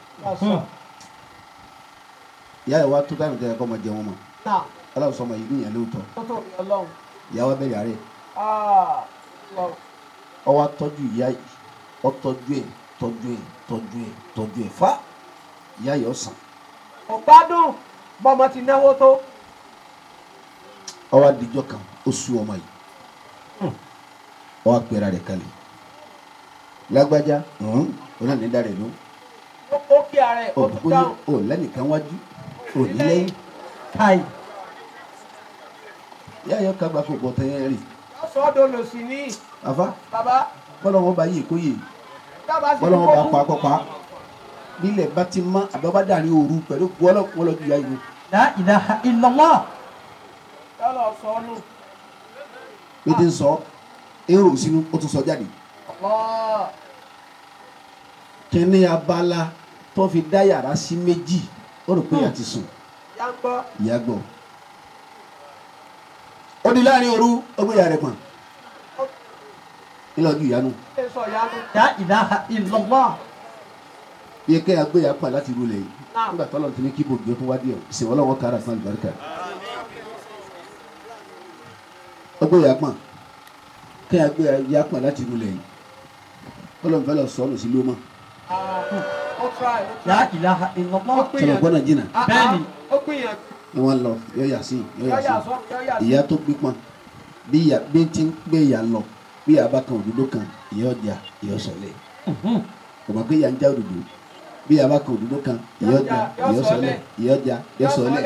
ìyá yẹn wá tó táwọn tẹ ẹ kọ́ ọmọ jẹ wọn mọ náà. aláwọ̀ sọmọ yìí níyàn lóòótọ́ tó tó ọlọ́run. ìyá wa bẹ̀rẹ̀ àárẹ̀ Ah, lọ. ọwọ́ tọ́jú ìyá yìí ọ tọ́jú ẹ̀ tọ́jú ẹ̀ tọ́jú ẹ̀ tọ́jú ẹ̀ fa ìyá yìí ọ̀sán kò gbádùn bọ́mọ ti náwó tó. ọwọ́ adijọ́ kan ó sú ọmọ yìí ọwọ́ apẹ̀rẹ̀ rẹ̀ kalẹ̀ lágbájá òun náà ní dára ẹ̀ ló ó kí ara ẹ̀ ó tún òdùkú ní dáhùn. ò lẹ́nìkan wájú ò ní lẹ́yìn káì. ìyá yìí ọkà gbàgbọ́ bọ̀ tẹ́yẹ rì wọ́n sọ ọ́ dolo sí ní. àfa bàbá bọ́lọ́wọ́ bá yìí kó yìí dábàá sí bọ́lọ́wọ́ bá kókó. pa kọ́pa nílẹ̀ bá ti mọ́ àbí ọba dàrin òru pẹ̀lú wọ́lọ́kùnrin ìyá yìí la ilaha illallah. yálà sọ ọ́ nù. bí ti ń sọ èrò sínú ó tún sọ jáde Allah. kíní abala tó fi dá yàrá sí méjì ó rò pé ìyá ti sùn yá ń gbọ́. ìyá gbọ́ ó di láàrin òru ó gbé ìyá rẹ̀ pọ̀n nílọ́jú ìyá nù ṣé sọ yá nù. la ilaha illallah. bí kẹ́ ẹ gbé ìyá pọ̀n láti rú lẹ̀ yìí Náà. nígbà tó lọ́n ti ní kí bòbí ó tún wá díẹ̀ ìsìn ọlọ́wọ́ kára fún àlùbáríkà ó gbé ìyá pọ̀n kẹ́ ẹ gbé ìyá pọ̀n láti rú lẹ̀ yìí ọlọ́run fẹ́ lọ sọ́ọ́nù sí lómọ́ ó try ó try. la ilaha illallah. sọ̀rọ̀ gbọ́nà jìnnà Ah, ah, Bẹ́ẹ̀ni. ó gbìyànjú. ni wọ́n lọ yọ yà sí yọ yà yọ́yà sí sọ yọ́yà sí. ìyá tó gbé pọ̀n bí ìyá bí ti ń gbé ìyá lọ bí ìyá bá kan òdodo kan ìyá ọjà ìyá ọ̀sọ̀lẹ̀ kò mọ̀ pé ìyá ń já òdodo bí ìyá bá kan òdodo kan ìyá ọjà ìyá ọ̀sọ̀lẹ̀ ìyá ọjà ìyá ọ̀sọ̀lẹ̀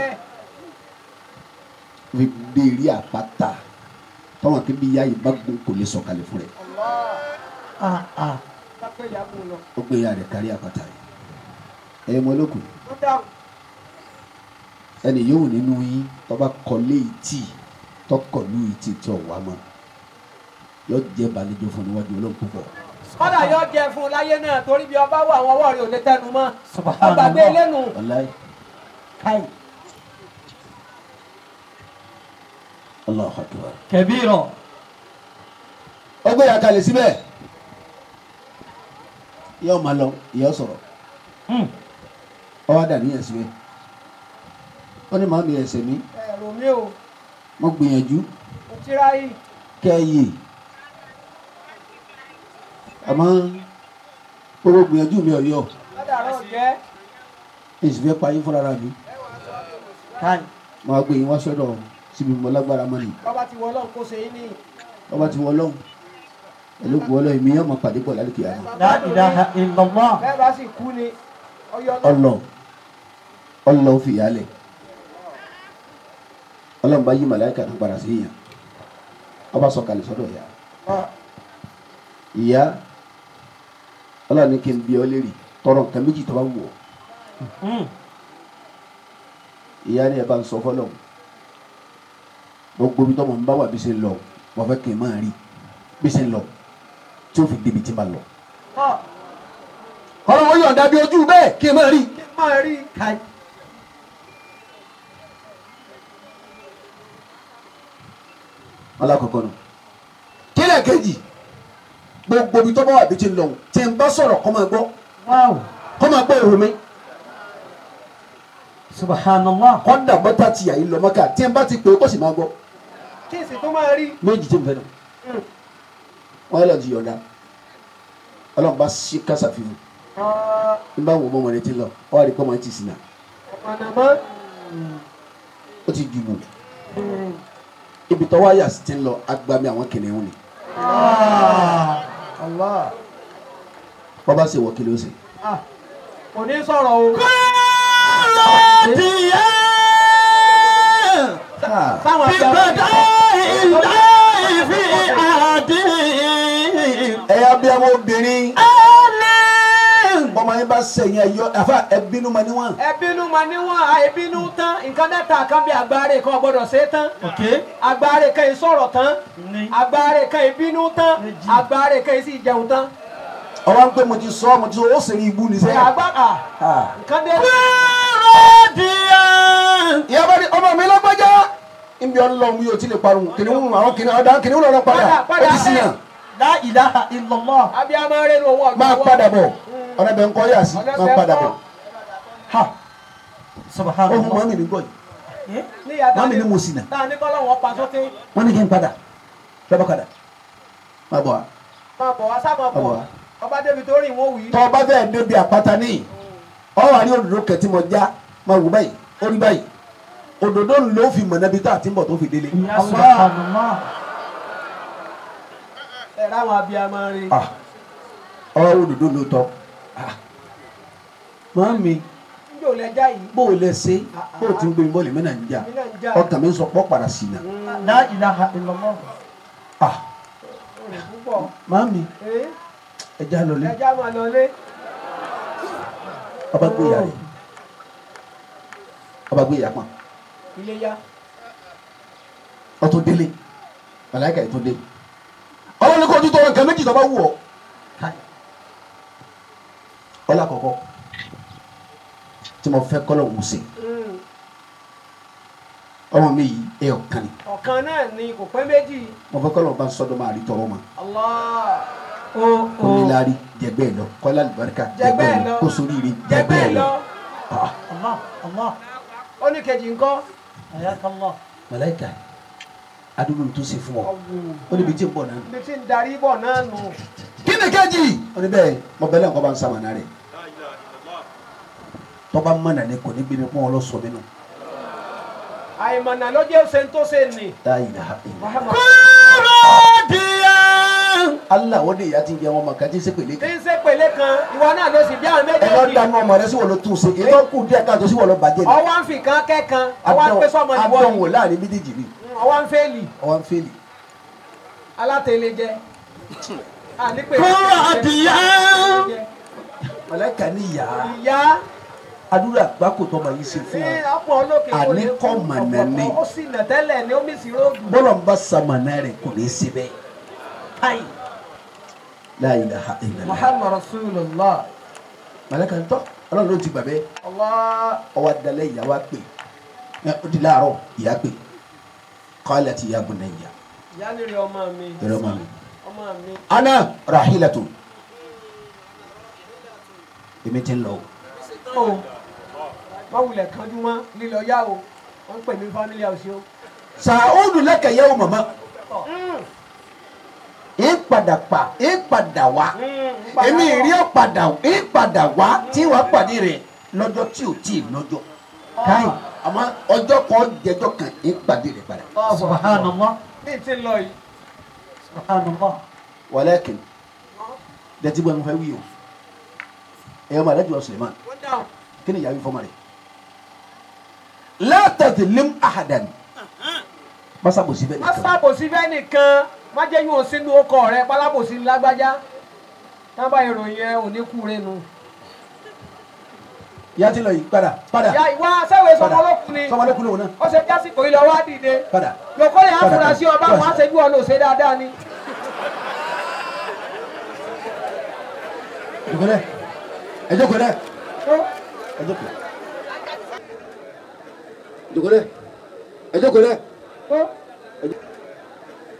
fi béèrè àpáta tọ́wọ́n kí bí ìyá yìí bá gún kò lè sọ̀kalẹ̀ fún rẹ̀ ah ah. dápẹ́ ìyá kù lọ. ó gbé ìyá rẹ̀ kárí àpáta yìí ẹ̀yẹ mọ olókùn ó dáhùn. ẹnì yóò nínú yín tọ́ba kọ́lé ìtì tọkọ̀lú ìtì tí ọ̀wá mọ́ yóò jẹ́ balẹ̀jọ́ fún níwájú ọlọ́run púpọ̀. kọ́dà yóò jẹ fún un láyé náà torí bí ọba wà àwọn ọwọ́ rẹ̀ ò lè tẹnu mọ́. Subhanallah. ọgbàgbé lẹ́nu. wàláyé káì. Allahu Akbar. kabira. ó gbé ìyá kalẹ̀ síbẹ̀ yóò máa lọ ìyá sọ̀rọ̀ ọ wá dà níyàn síbẹ̀ ó ní màá mi ẹsẹ̀ mi ẹ̀rù mi ò mo gbìyànjú mo ti ráyè. kẹ́yè àmọ́ gbogbo gbìyànjú mi ọ̀yọ́ ládàárọ̀ jẹ́. èsì fẹ́ pa yín fúnra mi káì. máa gbé yín wá sọ́dọ̀ síbi mo lágbára mọ́ ni bọ́ba ti wọ ọlọ́run kó ṣe yín ní. ọba ti wọ ọlọ́run pẹ̀lú gbọ́ ọlọ́run mi yóò máa pàdé pọ̀ lálẹ́ kìí àná la ilaha illallah. bẹ́ẹ̀ bá sì kú ni ọyọ náà. ọlọ ọlọ ó fi ìyálẹ̀ ọlọ́run bá yí màláìka tó padà sí ìyàn ọba sọ̀kalẹ̀ sọ́dọ̀ ìyá ìyá ọlọ́run ní kí n bí ọ lérè tọrọ nǹkan méjì tó bá wù ọ́ ìyá ni ẹ bá ń sọ fọlọ́run gbogbo ibi tọ́mọ ń bá wà bí ṣe ń lọ wọ́n fẹ́ kí n máa rí bí ṣe ń lọ tí ó fi débi tí n bá lọ ọlọ́run yọ̀ǹda bí ojú bẹ́ẹ̀ kí n máa rí. máa rí. káì. alákọ̀ọ́kọ́ nù. kílẹ̀ kejì gbogbo ibi tó bá wà bí ti ń lọ tí n bá sọ̀rọ̀ kọ́ máa gbọ́ kọ́ máa gbọ́ èrò mi. subhanallah. kọ́ńdà mọ́tà ti àyè lọ mọ́kà tí n bá ti pè é kó sì máa gbọ́. kí n sì tún máa rí. méjì tí n fẹ́ nù. wọ́n lọ di yọ̀ǹda ọlọ́run bá ṣí kásá fífi n bá wò mọ́mọ́ rẹ ti lọ ọ wá rí pọ́ máa ti sìn náà ọ̀pọ̀nàmọ́. ó ti dùbò ibi tó wáyà sí ti ń lọ agbami àwọn kìnìún ni wọ́n bá ṣe wọ́ kí ló ṣe. kò ní sọ̀rọ̀ o. sáwọn ẹ̀yà bí àwọn obìnrin ọmọ yẹn bá sẹ̀yìn ẹ̀yọ àfa ẹ̀bínú ma níwọ̀n. ẹ̀bínú ma níwọ̀n àìbínú tán nǹkan mẹ́ta kan bí agbára kan gbọ́dọ̀ ṣe tán agbára kan sọ̀rọ̀ tán agbára kan ìbínú tán agbára kan sì jẹun tán. ọwọ́ ń pẹ́ mo ti sọ mo ti sọ ó sì rí ibú ní sẹ́yìn. agbára nǹkan dé. ìyá bá ní ọmọ mi lọ́gbọ́já níbi ọlọ́run yóò ti lè parun kìnìún àwọn kìnìún ọ̀dà kìnìún lọ́rọ̀ padà ó ti sìn yàn. la ilaha illallah. abiyamọ rẹ ló wọ. máa padà bọ̀ ọ̀nà bẹ̀ ń kọ́ yà sí máa padà bọ̀. ha subhanallah. ohun mọ́mí mi gbọ́ yìí mọ́mí ni mo sì nà. náà ní kọ́lọ́ wọn pa sókè. wọ́n ní kí n padà lọ́bọ̀ padà máa bọ̀ wá. máa bọ̀ wá sábà bọ̀ ọba débi tó rìn wọ́n wí. tọ́ ọba fẹ́ẹ́ débi àpáta ní ọwọ́ àrí òdòdó kẹtí mọ já máa wù báyìí ó rí báyìí òdòdó ló fi mọ̀ nábi tó àti ń bọ̀ tó fi délé. ẹ ráwọn abiyamọ rẹ. ọwọ́ òdòdó ló tọ́ mọ́mí njó lẹ já yìí. bó o lẹ ṣe bó o ti ń gbé mi bọ́ọ̀lù mi náà ń jà ọkàn mi ń sọ pọ́ padà sí i náà. la ilaha illallah. mọ́mí ẹja lọlé ẹja máa lọlé. ọba gbé ìyá rẹ ọba gbé ìyá pọn. ilé ya. ọtún délé màláìka ètò dé ọlọ́run ní kò ojú tó nǹkan méjì tó bá wù ọ́ ọlá àkọ́kọ́ tí mo fẹ́ kọ́lọ̀ wù sí ọmọ mi yìí ẹ ọ̀kan ni. ọ̀kan náà ni kò pẹ́ méjì. mo fẹ́ kọ́lọ̀ bá ń sọ́dọ̀ máa rí tọrọ ma. Allah. kò ní láàrí jẹgbẹ́ ẹ lọ kọ́lá àlùbáríkà jẹgbẹ́ ẹ lọ kó sóríire jẹgbẹ́ ẹ lọ. Allah Allah. ó ní kejì ńkọ́. ayakallah. màláìka adúlù tó ṣe fún ọ ó níbi tí ń bọ̀ náà. ibi tí ń darí bọ̀ náà nù. kí ni kejì. ó ní bẹ́ẹ̀ mo bẹ́lẹ̀ nǹkan bá ń sàmànà rẹ̀ tọ́ba mọ̀nà ni kò ní bí mi kún ọ lọ sọ mí nù. àìmọ̀nà ló jẹ́ ṣe tó ṣe nì. Allah wọ́n de ìyá ti jẹ́ wọn mọ̀ kájí ṣe pèlè kan. tí ń ṣe pèlè kan ìwọ náà ló sì bí àwọn méjèèjì. ẹ lọ dànù ọmọ rẹ sí wọ́n lọ tún ṣe èyí tó kù díẹ̀ káàtó sí wọ́n lọ bàjẹ́ ni. ọwọ́ ń fi kan kẹ́kan ọwọ́ ń pẹ́ sọ́mọ ìwọ adánwò láàrin méjèèjì ni. ọwọ́ ń fẹ́ẹ̀lì. ọwọ́ ń fẹ́ẹ̀lì. alátẹ̀lé jẹ. kúrò àdìyá. màláíkà ní ìyá. ìyá. àdúrà àgbákò tó máa yí ṣe fún ọ àníkọ́ mànà ni ó sì nà tẹ́lẹ̀ ní omi sí ròdù. bọ́lọ̀ ń bá sàmànà rẹ̀ kò ní í ṣe bẹ́ẹ̀. ayi la ilaha illallah muhammad rasulullah. màláíkà ń tọ́ ọlọ́run ló ti gbà bẹ́ẹ̀. Allah. ọwọ́ adalẹ̀ ìyá wa pè ó di láàárọ̀ ìyá pè qalat ya bunayya. ìyá ni rẹ ọmọ mi. rẹ ọmọ mi. ọmọ mi. ana rahilatu èmi ti ń lọ o. wọ́n wulẹ̀ kanjú mọ́ lílọ yá o wọ́n ń pè mí family house o. sàúdù lẹ́kẹ̀ yẹ́ o màmá ń padà pa ń padà wá èmi ìrí ọ̀ padà ń padà wá tí wàá pàdé rẹ̀ lọ́jọ́ tí ò tí ì lọ́jọ́ káyì àmọ́ ọjọ́ kan jẹjọ́ kan ń pàdé rẹ̀ padà. subhanallah. ní ti lọ yìí. subhanallah. walakin dẹ́tí bọ́ ẹ̀ ń fẹ́ wí o ẹ̀yọ́ mọ̀ alájọ́ Suleiman kí ni ìyá wí fọ́mọ rẹ̀ la tadlim ahadan masabosi bẹ́ẹ̀ nìkan masabosi bẹ́ẹ̀ nìkan má jẹ́ yóò sínú ọkọ rẹ pálábòsí lágbájá tábà ìròyìn ẹ ò ní kú rẹ nu. ìyá ti lọ yìí padà padà. ìyá ìwà sẹ́wọ̀n sọmọlókun ni sọmọlókun lòun náà. ó ṣe jásìkò ilẹ̀ wá dìde. padà lóko lè afurasí ọba àwọn aṣẹ́jú ọ̀nà òṣè dáadáa ni. dùkọ́lẹ̀ ẹ jókòó dẹ ẹ jókòó dùkọ́lẹ̀ ẹ jókòó dẹ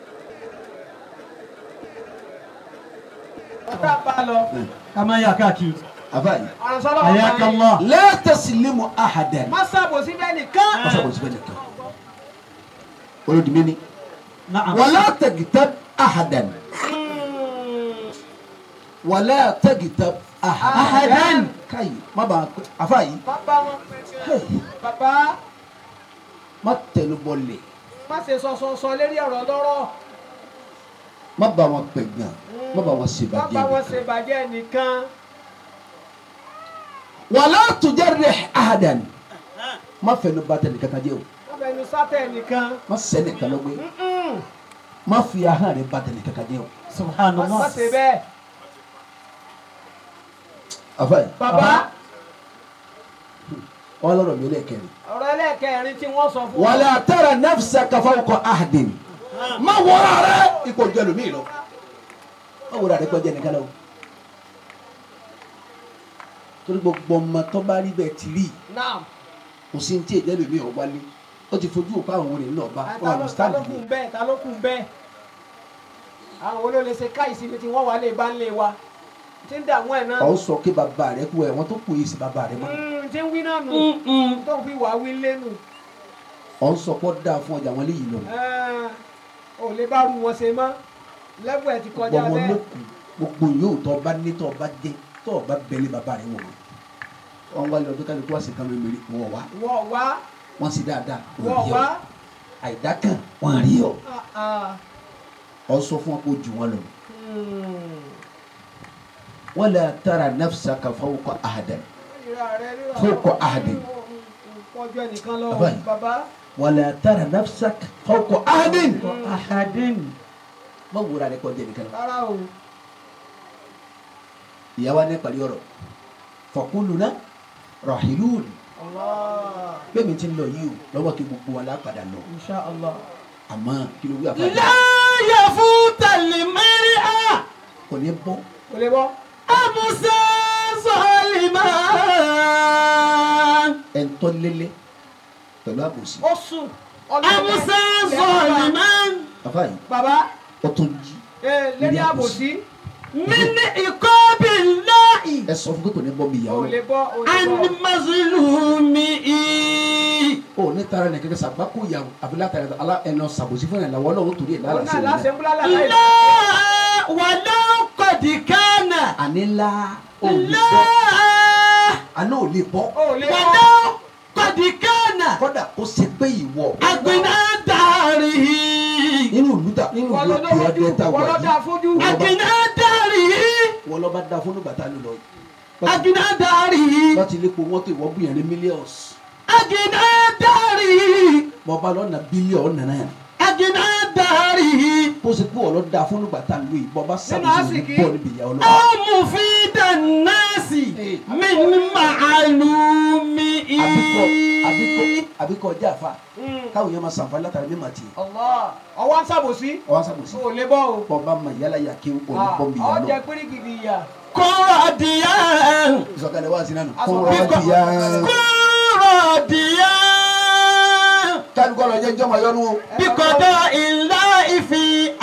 Kama ya kaki. àfààní. Hayaka Allah. la taslimu ahadan. má ṣàbòsí bẹ́ẹ̀ nìkan. má ṣàbòsí bẹ́ẹ̀ nìkan. olùdímí ni. Na'am. wala tagitab ahadan. wala tagitab ahadan. káyì má bàa àfààní. bàbá wọn pẹ̀sẹ̀. bàbá. má tẹnu bọlẹ̀. má ṣe sọsọsọ lérí ọ̀rọ̀ lọ́rọ̀. má bá wọn pẹ̀gàn. má bá wọn má ṣèbàjẹ́ bá wọn nìkan. ṣèbàjẹ́ nìkan. wala tujarrih ahadan. má fẹnu bà tẹnìkan kan jẹ́ o. má fẹnu sátẹ̀ nìkan. má sẹ́nìkan lọ́gbẹ́. má fi ahọ́n rẹ̀ bà tẹnìkan kan jẹ́ o. Subhanallah. má ṣe bẹ́ẹ̀. àfààní. bàbá. wọn lọ́rọ̀ mi lẹ́ẹ̀kẹrin. ọ̀rọ̀ ẹlẹ́ẹ̀kẹrin tí wọ́n sọ fún wa. wala tara nafsaka fawqa ahadin. má wọra rẹ ipò jẹ lómi lọ. má wọra rẹ ipò jẹ nìkan lọ. torí gbogbo ọmọ tó bá rí bẹ́ẹ̀ ti rí naam. kò sí ní tí èjẹ lómi ọ̀ wálé ó ti fojú òpá àwọn olè ńlọ bá wọn ta àlù ló stáàlì kù ni. bẹ́ẹ̀ ta ló kù bẹ́ẹ̀. àwọn olóòlè ṣe káyìsí mi tí wọ́n wà lè bá ń lé wa. tí ń dààmú ẹ̀ náà. ọ̀ sọ pé bàbá rẹ kú ẹ̀ wọ́n tó kù yìí sí bàbá rẹ mọ́. Mm, tí ń wí náà nù. tó ń fi wà wí lẹ́nu. ọ̀ sọ pé ó dáa fún ọjà wọn léyìí lọ. ò lè bá ru wọn ṣe mọ́. lẹ́bù ẹ̀ ti kọjá gbogbo bẹ́ẹ̀. ló kù gbogbo yóò tọ́ bá ní tọ́ bá dé tọ́ bá bẹ́lẹ̀ bàbá rẹ wọ̀ wọ́n wá lọ bí kálukú wá sí kan mímiri wọ́n wá wọ́n wá. wọ́n sì dáadáa wọ́n wọ́n rí ọ wá. àìdá kan wọ́n rí ọ Ah, ah. ọ̀ sọ fún wọn kó jù wọn lọ. Hmm. wala tara nafsaka fawqa ahadan Ríra rẹ, ríra fawqa rẹ. ahadin Pọ̀jù ẹnìkan lọ Bàbá yìí. bàbá. wala tara nafsaka fawqa ahadin. Ahadin. má wúra rẹ kọjá nìkan lọ. rárá o. ìyàwó ní pàdé ọ̀rọ̀ faquluna rahilun Allah. bẹ́ẹ̀ mi ti ń lọ yìí o lọ́wọ́ kí gbogbo wa lápadà lọ Insha Allah. àmọ́ kí ló wí àfáàní La yafuta al-mar'a. kò ní bọ́ kò lè bọ́. Amusa zaliman. ẹ̀ ń tọ́ lélẹ̀ pẹ̀lú àbòsí. ó sùn. Amusa zaliman. àfáàní bàbá. ó tún jí ee lérí àbòsí. Min iqabillahi. ẹ sọ fún pé kò ní bọ́ bí ìyàwó ò lè bọ́ ò lè An bọ́. mazlumihi. o ní tara ní kẹ́kẹ́ sàgbá kó yàwó àbí látara alá ẹnà sàbòsí fún ẹ̀ làwọn ọlọ́run torí ẹ̀ lára òun sí náà i láṣẹ nílẹ̀. ńbúlá láláì. La walau qad kana. àní la ò lè La bọ́ àná ò lè bọ́ ò lè bọ́. walau qad kana. kọ́dà ó ṣe pé ìwọ Agbina darihi. nínú ìlú ta nínú wọ́n ìlú ló òkè lójú ọdẹ ta wọ́n wà ló dá yìí fojú. Agbina darihi. wọ́n lọ́ bá da fún nígbà tá a lò lọ yìí. Agbina darihi. bá ti lè po mọ́tò ìwọ́ bùyàn ní millions Agbina darihi. bọ́ bá lọ́nà bílíọ̀nù nana yẹn Agbina darihi. bó ṣe pé ọ̀lọ́ da fún nígbà tá a lò yìí bọ́ bá sàbòsí ní àsìkí. bọ́ọ̀ níbi ìyàwó lọ́wọ́. Aw mufidan nasi min ma'lumihi. àbíkọ àbíkọ àbíkọ ọjà àfa káwọn yẹn máa sàǹfà látara mímà tiẹ̀ Allah. ọwọ́ ń sàbòsí. ọwọ́ sàbòsí ò lè bọ́ o. bọ́ bá ma yálà yà kí o ní bọ́m̀bì ọ yà jẹ lọ. pírí gidi ìyà. Qadiyan. ìsọ̀kalẹ̀ wá sí nánu. Aṣọ kọ́ńtà bíkọ́. ti yá. Qadiyan. kálukọ́ lọ jẹ́ jọ́mọ̀ yọnu o. Biqada illahi fi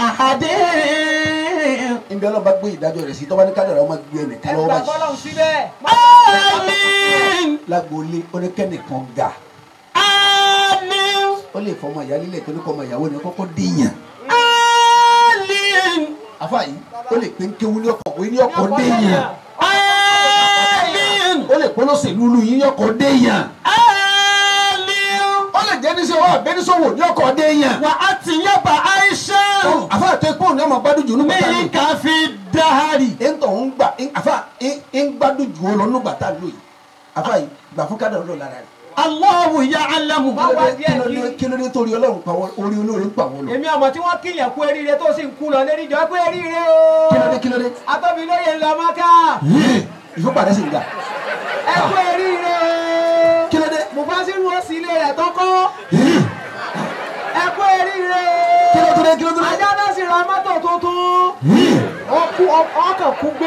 ahadin. ibi ọlọ́ba gbé ìdájọ́ rẹ̀ sí tọ́ba ní kádàrá ọmọ gbé ẹnìkan ẹ lọ́wọ́ gbà báyìí. fọlọ́run síbẹ̀. Amin. lágboolé oníkẹ́nìkan ga Amin. ó lè fọmọ ìyálélẹ̀ tó ní kọ́ ọmọ ìyàwó ni kọ́kọ́ déèyàn. Amin. àfa yìí ó lè pé kéwú ní ọkọ̀ wí ní ọkọ̀ déèyàn. Amin. ó lè polóṣèlú lu yín ní ọkọ̀ déèyàn. Amin. ó lè jẹ́ níṣẹ́ wọ́n àbẹ́níṣòwò ní ọkọ̀ déèyàn. Wa atiyaba Aisha. àfa àti epo ní ọmọ gbádùn jù nígbà tá a lò. Minka fi dahari. ẹ̀ńtọ̀ ń gbà àfa ń gbádùn jù ó lọ nígbà tá a lò yìí. àfa yìí gbà fún kádàrá lọ lára rẹ̀. Allahu ya'lamu. Má wá díẹ̀ kí ló dé kí ló dé torí ọlọ́run pa wọ́n orí olóore ń pa wọ́n lọ. èmi ọmọ tí wọ́n kíyàn kú eríire tó sì ń kú lọ lérí jọ pé eríire o. kí ló dé kí ló dé. atọ́bi lóye ńlọ mọ́ká. ìfúnpá rẹ̀ sì ń ga. ẹ kú eríire o. kí ló dé. Mufasiru ó sì ilé rẹ̀ tọ́kọ́. ẹ kú eríire o. kí ló dé kí ló dé. ajá náà sì ra mọ́tò tuntun. ọkù ọkàn kú gbé.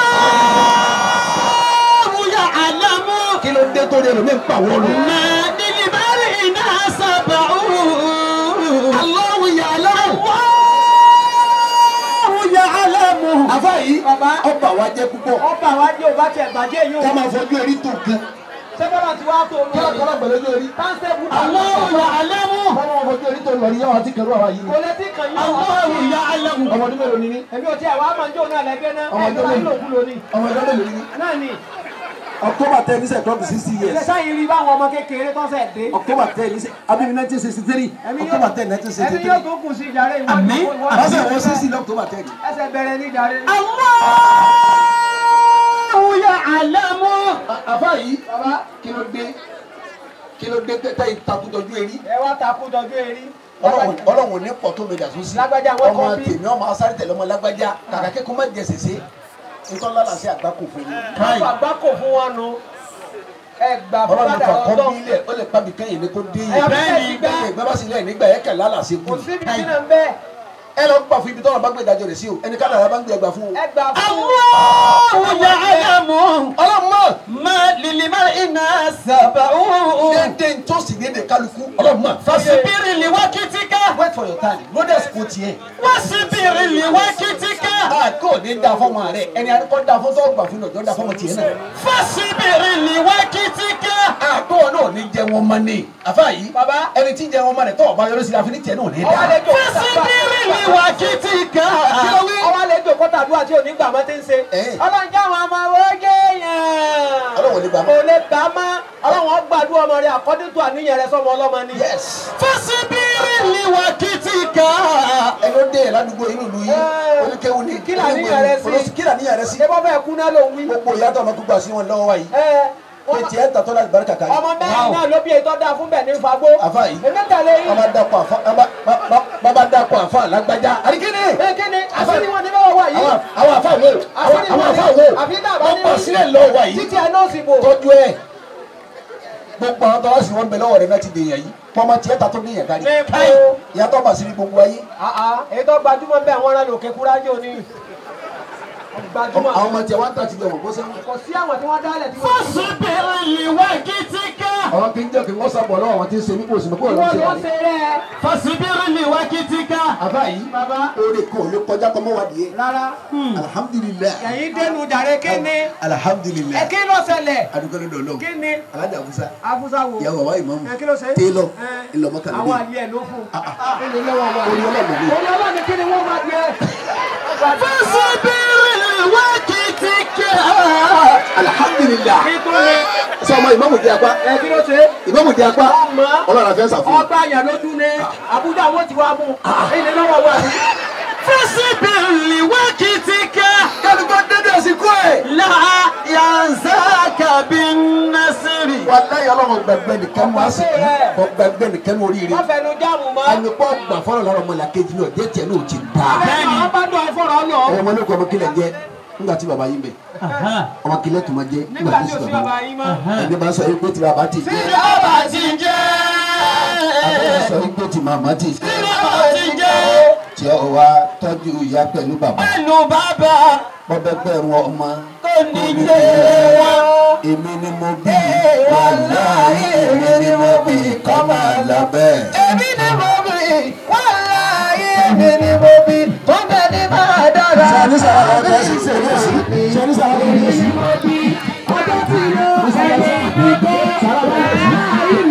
Allahu ya'lamu. kí ló dé torí ẹlòmíì ń pa wọ́n lọ. Ma dilibari nasaba'u. Allahu ya'lamu. Allahu ya'lamu. àfa yìí Bàbá. ọba wa jẹ́ púpọ̀ ọba wa jẹ́ òbá tiẹ̀ bàjẹ́ yìí o. ká máa fojú erí tó kan sẹ́kọ̀rọ̀ tí wàá tó olú kí ọ̀kọ́ náà pẹ̀lú orí tánsẹ́bù Allahu ya'lamu. báwo wọn fojú erí tó lọ rí yàrá tí kẹrù àwa yìí kò lè tí kàn yín ọmọ Allahu ya'lamu. ọmọ ọdún mélòó ni ní èmi ò tiẹ̀ wàá máa ń jó náà lẹ́gbẹ́ náà Ọmọ ẹ̀jọ̀ ọjọ́ láì mélòó? lòkú lónìí. ọmọ ọdún mélòó ni ní náà ni October ten ní sẹ́ club sixty ilé years sáyìn rí báwọn ọmọ kékeré tó ṣẹ̀ dé. October ten ní sẹ́ abimi nineteen sixty three Ẹ̀mí yóò- October ten nineteen sixty ẹni yóò three tó kù sí ìjàre ìwọ Àmín. àbáṣe wọ́n sixty ní October ten ẹsẹ̀ bẹ̀rẹ̀ ní ìjàre. Allahu ya'lamu. àfa yìí kí ló dé kí ló dé tẹ́tẹ́ ìtakùtọ̀jú erí ẹ wá takú tọjú erí. ọlọ́run ní pọ̀ tó mi dà sún sí Lágbájá wọn ọmọ kọ́ bí. tèmi ọmọ asáré tẹ̀lé ọmọ lágbájá kàkà kẹ́kọ̀ọ́ má jẹ sèse nítorí lálàsí àgbákò fún mi. káyì bàbá kò fún wọn nu ẹ gbà fún ọlọ́run bàdà fà kọ́ ọlọ́run. bí ilẹ̀ ó lè pàbí kẹ́yìn ní kó dé Ẹ yẹn bẹ́ẹ̀ ni gbà. ìgbà bá sì lẹ̀ nígbà yẹn kẹ̀ lálàsí kù. kò síbi tí náà ń bẹ́ẹ̀ ẹ lọ gbà fún ibi tọ́lọ̀ bá gbé ìdájọ́ rẹ̀ sí o ẹni ká lára bá ń gbé ẹgbà fún o. ẹ gbà fún. Allahu ya'lamu. ọlọ́run mọ̀ Ma lil mar'i nasaba'u. déédéé tó sì déédéé kálukú ọlọ́run mọ̀. Fasbir li waqtika. wait for your time lóde àsìkò tiẹ̀. Wasbir li waqtika. a kò ní da fọmọ rẹ ẹni àdúgbò da fún tọ́gbà fún lọ́jọ́ da fọmọ tiẹ̀ náà. Fasbir li waqtika. àtọ́ náà ní jẹ wọn mọ ní àfa yìí Bàbá. ẹni tí ń jẹ wọn mọ rẹ tọ́ ọba yọrọ sí la fi ní tiẹ̀ náà ní ọwọ́ da. lè jò Fasbir li waqtika. ọwọ́ lè jò kọ́tà àdúrà tí ò ní gbà mọ́ tí ń ṣe. Eh. ọlọ́run jẹ́ àwọn ọmọ owó yéèyàn. Ọlọ́run ò lè gbà mọ́. kò lè gbà mọ́ ọlọ́run ó gbàdúrà ọmọ rẹ according to àníyàn rẹ sọmọ ọlọ́mọ ni. yes Fasbir li waqtika. ẹni ó dé yẹn ládùúgbò inú ìlú yìí Eh. oníkéwu ni Kí làníyàn rẹ sí? kí làníyàn rẹ sí. ṣé bọ́ fẹ́ kú náà ló ń wí. gbogbo ìyàtọ̀ ọmọ gbogbo àti wọn lọ́wọ́ wa yìí Ẹ, wọ́n pé tiẹ̀ tàtọ́ láti barika kan. ọmọ mẹ́rin náà ló bí ètò dáa fún bẹ̀ ní fagbó. àfa yìí èmi tẹ̀lé yín. bàbá dàpọ̀ àfa bàbá- bàbá- bàbá dàpọ̀ àfa lágbájá àríkíní. ẹ kí ni àṣírí wọn ní lọ́wọ́ wa yìí. àwọn àwọn àfa wo àwọn àṣírí àwọn wọn àfa ní wo àfi náà bá wọ́n ní pọ̀ sílẹ̀ lọ́wọ́ wa yìí títí ẹ náà sì bò. tọ́jú ẹ̀ gbogbo àwọn tọ́lá sì wọ́n bẹ lọ́wọ́ rẹ̀ náà ti dèèyàn yìí pọ́nmọ́ tiẹ̀ tàtọ́ níyàn kárí Ní bò. ìyàtọ̀ bá sí ní gbogbo ayé Àà, èyí tó gbajúmọ̀ bẹ́ẹ̀ wọ́n rán lòkè kúrájò ní. gbajúmọ̀. àwọn ọmọ tiẹ̀ wá ń tà ti bẹ̀ wọ́n bó sẹ́wọ̀n. kò sí àwọn tí wọ́n dálẹ̀ tí wọ́n ti Fasbir li waqtika. àwọn kì í jẹ́ kí wọ́n sábọ̀ lọ́wọ́ àwọn tí ń ṣe nípò òsì mọ́ kó lọ́ọ́ wọ́n ṣe ló wà ṣe ní. rẹ̀. Fasbir li waqtika. àbá yìí Bàbá. oore kan ò lè kọjá kọ́ mọ́ wá díẹ̀. rárá alhamdulilayi. ẹ̀yin dénú jàre kí ni. ẹ alhamdulilayi. kí ló ṣẹlẹ̀. adúgbò lọ́dọ̀ lọ́wọ́. kí ni. alájà afusa. afusa wo. ìyàwó àwa ìmọ̀mù. ẹ kí ló ṣe. télọ̀ Ẹ, ńlọmọkàlẹ́ àwọn àlẹ́ ẹ̀ ló fún. Ah, ah. èlò lọ́wọ́ wa. orí ọlọ́run ni. orí ọlọ́run kí ni wọ́n máa jẹ. Fasbir li waqtika. alhamdulilayi. kí tó lè. sọ ọmọ ìmọ̀mù di apá. ẹ kí ló ṣe. ìmọ̀mù di apá. ọmọ. ọlọ́run àfẹ́ sàfihàn. ọgbà yẹn lójú ní Àbújá wọn ti wá mú. èlò lọ́wọ́ wa. Fasbir li waqtika. kálukọ́ dédé àsìkò ẹ̀. La yanzaka bin nasri. wàláyé ọlọ́run gbẹgbẹ nìkan mú àsìkò ọgbẹgbẹ nìkan mú oríire. wọ́n fẹnu jáàmù mọ́. àyùpọ̀ gbà fọlọ́ lọ́rọ̀ ọmọ làkejì náà jẹ́ tiẹ̀ náà ò ti dá. bẹ́ẹ̀ni wọ́n bá dọ̀ ẹ̀fọ́rọ̀ lọ. ọmọ olóko ọmọ kílẹ̀ jẹ́ nígbà tí bàbá yín bẹ̀ ọmọ kílẹ̀ tó máa jẹ́ nígbà nígbà tí tí o sì sí bàbá bàbá yín. yín mọ́. ẹni bá sọ yín pé tí bàbá ti jẹ́ Tí bàbá ti jẹ́. àbẹ̀rẹ̀ sọ yín pé tí màmá ti Tí jẹ́ bàbá ti jẹ́. tí ọ wá tọ́jú ìyá pẹ̀lú bàbá Pẹ̀lú bàbá bọ́bẹ́gbẹ̀rún ọmọ kò ní jẹ́ wọn. èmi ni mo bí wàláyé èmi ni mo bí kọ́ máa lábẹ́. Èmi ni mo bí, wàláyé èmi ni mo bí, tó bẹ̀ ní máa dára. sani sara lọ bẹ sí sani sí sani sara lọ bẹ sí. Ọjọ́ tí mo ṣe lè fi gbé sara lọ bẹ sí.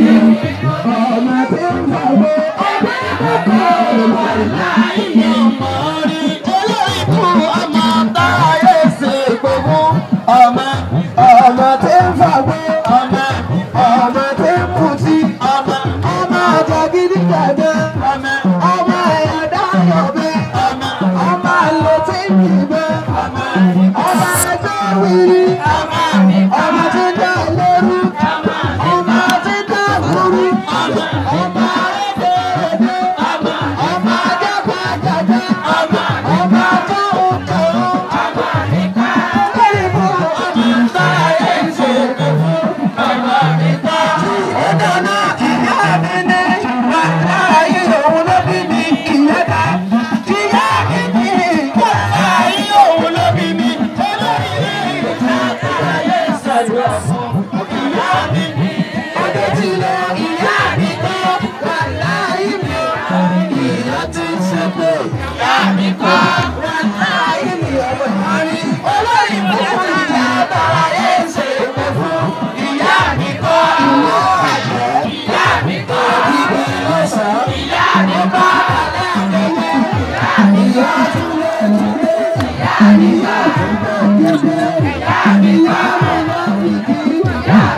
Ọmọ tí ń bọ̀ ọmọ ìkọ̀kọ̀ ọmọ láì ní ọmọ rí. Olórí fún ọmọ táyé ṣe pé fún ọmọ ọmọ tí ń fàgbé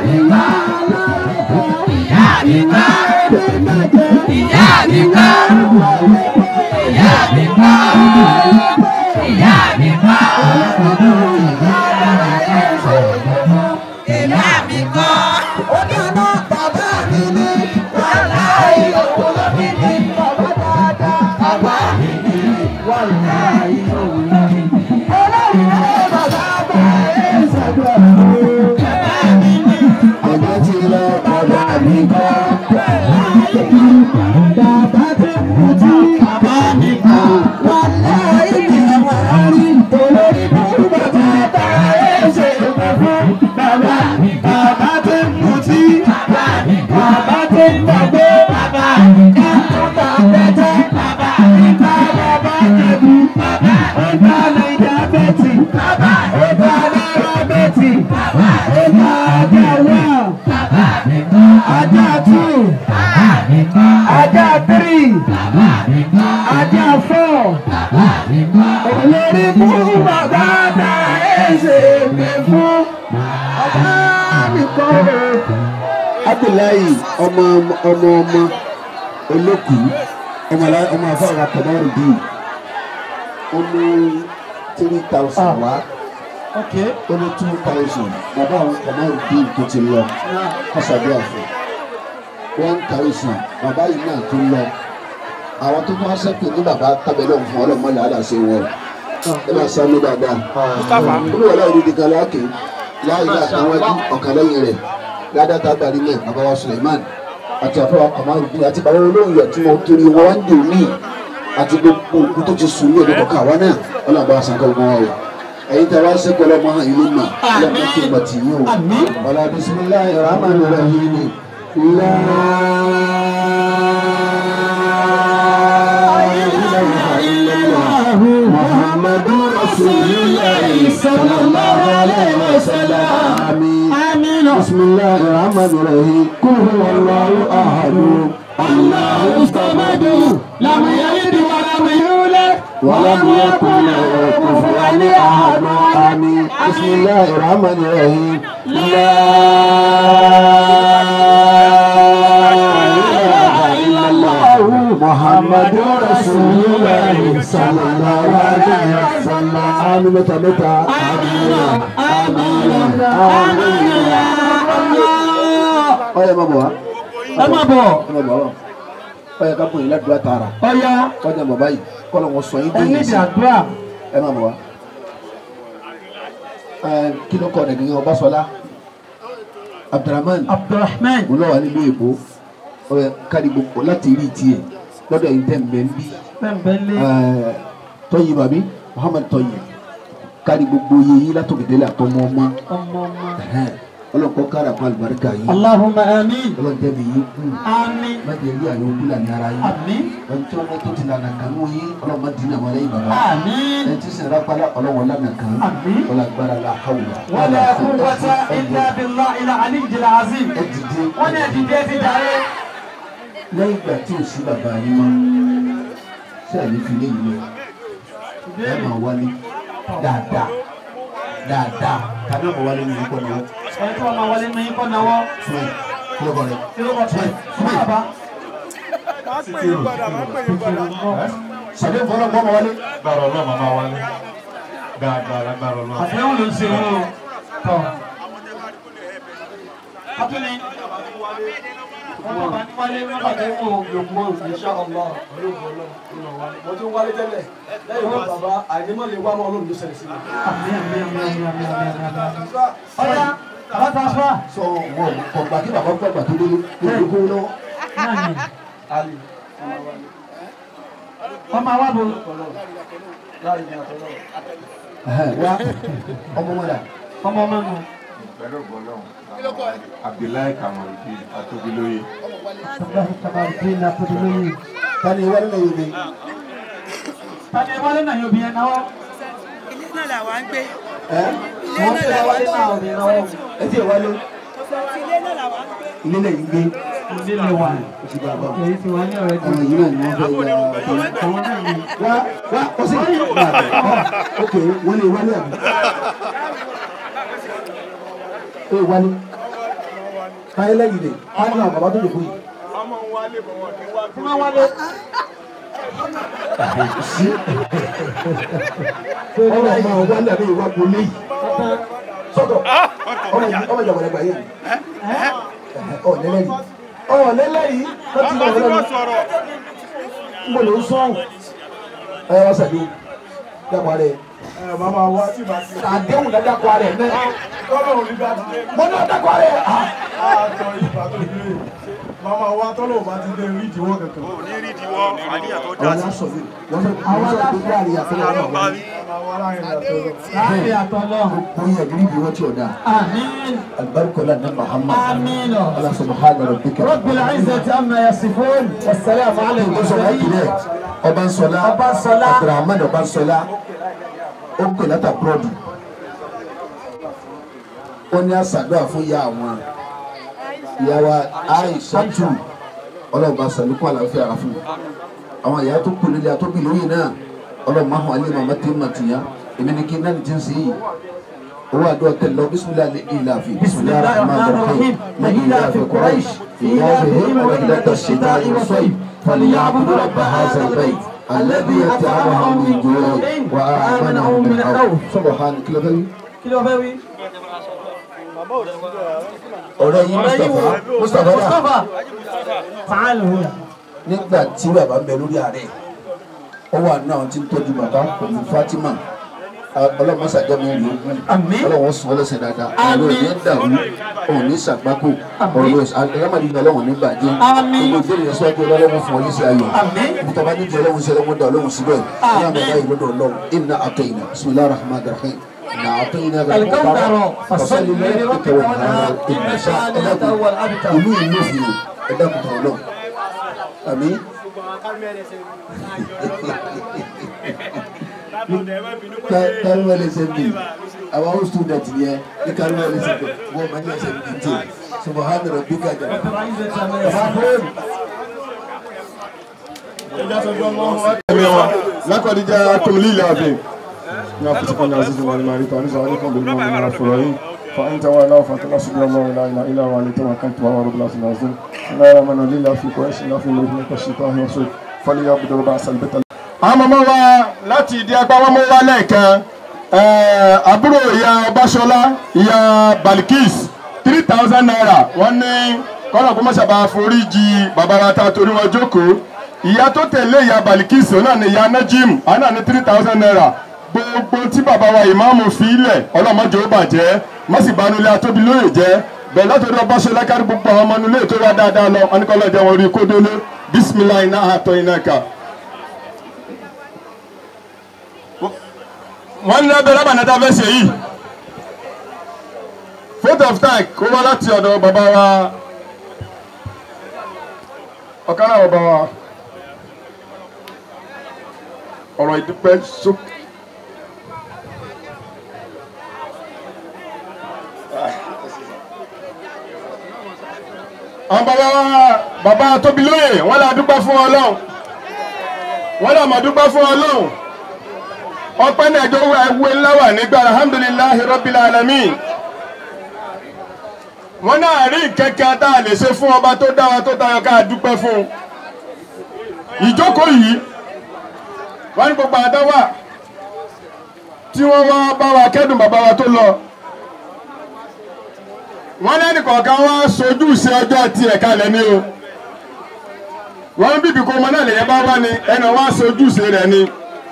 Abdullahi ọmọ ọmọ ọmọ olókù ọmọ ọmọ afọwọ́ akọ̀dọ́rù bíi ọmọ three thousand wá ọmọ two thousand bàbá àwọn akọ̀dọ́rù bíi tó ti lọ ọ̀sàdé àfọ̀ one thousand bàbá yìí náà tó lọ àwọn tó máa ṣẹ́kù ní bàbá tábẹ́lẹ̀ fún ọlọ́mọlẹ́ aláṣẹ wọn ẹ máa sá ní dáadáa olúwọlé ìdíje kan láàkè láàyè àtàwọn ẹbí ọ̀kan lẹ́yìn rẹ̀ ládàtà gbàrí lẹ̀ bàbá wa Suleiman àti àfọwọ́ Kamaruddin àti bàbá olóhùn yọ̀ tí wọ́n torí wọn wá ń dè ní àti gbogbo òkú tó ti sùn ní ọdún kọ̀ọ̀kan àwa náà ọlọ́mọba àṣàkọ́ ọmọ wa o ẹ̀yin tí a wá ṣẹ́kọ̀ ọlọ́mọ hàn ìlú mà ọlọ́mọ tó gbà tì yín o wàlá bisimilayi rahman rahim ilá muhammadu rasulillah sallallahu alayhi wa sallam amin bisimilayi rahman rahim kul huwa allahu ahad allahu samad lam yalid wa lam yulad wa lam yakun lahu kufuwan ahad amin bisimilayi rahman rahim la muhammadu rasulillah sallallahu alayhi wa sallam amin mẹ́ta mẹ́ta amin amin amin ọyẹ ma bọ wa ẹ ma bọ ẹ ma bọ wa ọyẹ ká pọn yín ládùúgbò tààrà ọyá ọjà bàbá yìí kọlọ wọn sọ yín tó yìí sí ẹ ma bọ wa ẹ kí ló kọ nìyẹn Ọbáṣọlá Abdulrahman Abdulrahman wọn lọ wà nílùú èkó ọyẹ kárí gbogbo láti rí tiẹ̀ lọ́dọ̀ yìí tẹ̀ ń bẹ́ ń bí tọ́yìn bàbí Muhammad tọ́yìn kárí gbogbo yìí látòkèdélé àtọmọ ọmọ ọlọ́kọ̀ kára fún àlùbáríkà yìí Allahumma àmín ọlọ́jẹ́ mi yìí kú àmín májèlé àyè òkúlà ní ara yìí àmín ẹni tí wọ́n tó ti lànà kan mú yín ọlọ́mọ dín àwọn ẹlẹ́yìn bàbá àmín ẹni tí sẹ̀rẹ̀ apálá ọlọ́wọ́ lànà kan àmín ọlọ́gbára la hawla wala quwwata illa billahi al-aliyyil azim ẹ dìde wọ́n ní ẹ dìde ti dàrẹ́ lẹ́yìn ìgbà tí ò sí bàbá yín mọ́ sẹ́ẹ̀lì fi léyìn lọ ẹ máa wálé dáadáa dáadáa tàbí ọmọ wálé ní ikọ̀ náà ẹ tí wọ́n máa wálé ní ikọ̀ náà wọ́ fún ẹ kí ló kọ rẹ fún ẹ fún bàbá. sàdé fọlọ́ gbọ́ ma wálé. gbàrọ̀ náà máa máa wálé dáadáa lágbàrọ̀ náà. àtẹ̀wọ̀n ló ń ṣe wọ́n o tọ̀. Atúni ọmọ bá ní wálé ní bàtà ìwọ̀n yòókù insha Allah mo ti ń wálé tẹ́lẹ̀ lẹ́yìn wọn bàbá àìnímọ̀ lè wá mọ́ ọlọ́run ló ṣẹlẹ̀ sí mi. ọ̀ya bàbá ta sọ. sọ wọn kò gbà kí bàbá gbàgbà tó délé lórí kó lọ. ọmọ wa bo. wa ọmọ wọn dà. ọmọ ọmọ nù. Abdullahi Kamaruddin Atobiloye. Abdullahi Kamaruddin Atobiloye. Tani wale na yobe. Tani wale na yobe yẹn náwó. Ilé náà là wá ń gbé. Ẹ wọ́n ti wale náà òbí náwó. Ẹ ti wale. Ilé náà là wá ń gbé. Ilé náà yìí gbé. Ilé lè wà. Èyí ti wá ní ọ̀rẹ́ jù. Ọmọ yìí náà ni wọ́n fẹ́ ya ọ̀tọ̀. Àwọn náà ni. Wá wá ó sì. Ok wọ́n lè wálé àbí. Ẹ wálé. táyé lẹ́yìn rẹ̀ á ní àwọn bàbá tó lè kú yìí. ọmọ ń wálé bọ̀ wọ́n kí wá tí wọ́n wálé. ọmọ ọmọ wálé àbí ìwà kò léyìí. sọ́tọ̀ ọmọ ìjọba ẹgbẹ́ yẹn ọ lẹ́lẹ́yìí ọ lẹ́lẹ́yìí ó ti wọ̀ lẹ́nu ń bọ̀ ló ń sọ̀rọ̀ ẹ wá sàdé dàpọ̀ rẹ̀. màmá wa tí màá ti. àdéhùn dáadáa kọ́ rẹ̀ mẹ́. tọ́lọ̀ ní bá ti dé. mo ní ọ̀dà kọ́ rẹ̀. àtọ̀ ìbá tó dé. màmá wa tọ́lọ̀ bá ti dé rí ìdíwọ́ kankan. o ní rí ìdíwọ́ àníyàn tó dá àwọn aláṣọ yìí wọ́n fẹ́ àwọn aláṣọ yìí láàrin àtọ́lọ́ àwọn àwọn parí. láàrin àtọ́lọ́. kò yẹ kí ní ìdíwọ́ tí o dá. àmín. alibarikola ní Muhammad. آمين. ala subhana rabbika. رب العزة عما يصفون والسلام على المرسلين. Ọbánsọlá Ọbánsọlá Abdulrahman Ọbánsọlá ó pè látà búrọ́dù ó ní àṣàdúrà fún ìyá àwọn ìyá wa Aishatu ọlọ́ọ̀bá sàlùkù àlàáfíà ara fún àwọn ìyá tó kù nílé àtọ́bí lóyìn náà ọlọ́ọ̀má hàn alẹ́ màmá tí mà tìyà èmi ni kí n náà ní ti ń sè yìí owó àdúrà tẹ̀lé lọ bisimilahi ní ìlàfi bisimilahi rahman rahim ní ìlàfi Quraish ìyáfi ìlàfi ṣètà ìwọ̀sọ̀yì فليعبدوا رب هذا البيت الذي يطعمهم من جوع وآمنهم من خوف سبحانك kilo fẹ́ wí. ọ̀rẹ́ yìí Mustapha Mustapha fàálù hùwà. nígbà tí bàbá ń bẹ lórí ààrẹ ó wà náà tí ń tọ́jú bàbá pẹ̀lú Fatima ọlọ́mọsàjọ́ mi rí ogún ọlọ́wọ́ sùn ọlọ́sẹ̀ dáadáa ọ̀rọ̀ ìyẹn dàrú òun ní sàgbákò ọ̀rọ̀ ẹ̀rọ̀mọ̀dé ọlọ́wọ̀n ní bàjẹ́ gbogbo ìbéèrè yẹn sọ́wọ́ pé ọlọ́wọ́ fún ọ yíṣẹ́ ayọ̀ ìbùtọ̀ bá níjẹ́ ọlọ́wọ́ sí ọlọ́wọ́ dá ọlọ́wọ́ síbẹ̀ ní àmàlà ìlọ́dọ̀ ọlọ́wọ́ inna atayna bismillahir rahmanir rahim inna atayna al-kawthara fasalli li rabbika wanhar inna shani'aka huwal abtar ìlú ìlú òfin ẹ̀dá kùtà ọlọ́wọ́ àmín. Karuwa Assembly our own student here ní Karuwa Assembly wọ́n máa ní Assembly tí subahana rabbika jẹ́. لقد جاءكم لله نافتكم عزيز والمعرفة ونزع عليكم بالمؤمنين والفرعين فإن تولوا فتلا سبحان الله لا إله إلا هو عليه توكلت وهو رب العرش العظيم لا من لله في قريش لا في ملك الشيطان والرسول فليعبدوا رب هذا البيت. àwọn ọmọ wa láti ìdí apá wọn mú wá lẹ́ẹ̀kan àbúrò ìyá Ọbáṣọlá ìyá Balikis three thousand naira wọ́n ní kọ́nà kó mọ̀ṣàbà foríjì bàbá wa ta torí wọn jókòó ìyá tó tẹ̀lé ìyá Balikis náà ní ìyá Najim àná ní three thousand naira gbogbo tí bàbá wa ìmáàmù fi ilẹ̀ ọlọ́mọdé ó bàjẹ́ mọ̀síbánulẹ̀ atóbilóyè jẹ́ bẹ́ẹ̀ látọ̀dọ̀ Ọbáṣọlá kárí gbogbo àwọn ọmọnulẹ̀ tó wá dáadáa lọ wọn ní kọ́lọ́ jẹ́ wọn rí kódólé bisimilayi náà àtọ̀ iná ká. wọ́n ní abẹ́rẹ́ bànátà fẹ́ ṣe yìí vote of thank kó wá láti ọ̀dọ̀ bàbá wa ọ̀kan náà bàbá wa ọ̀rọ̀ ìdúpẹ́ sókè. àwọn bàbá wa bàbá Tóbilóyè wọ́n lè dúpẹ́ fún Ọlọ́run wọ́n lè mọ̀ dúpẹ́ fún Ọlọ́run ọpẹ́ náà jọ ẹwé ńlá wà nígbà alhamdulillahi rabbil alamin wọn náà rí kẹ̀kẹ́ tá a lè ṣe fún ọba tó dá wa tó tayọ ká dúpẹ́ fún ìjókòó yìí wọn ní gbogbo àdáwà tí wọn wá bá wa kẹ́dùn bàbá wa tó lọ wọn lẹ́nu kọ̀ọ̀kan wá sojú sí ọjọ́ tiẹ̀ kalẹ̀ ní o wọn bíbí kó ọmọ náà lè yẹ bá wá ní ẹnì wá sojú sí rẹ̀ ni.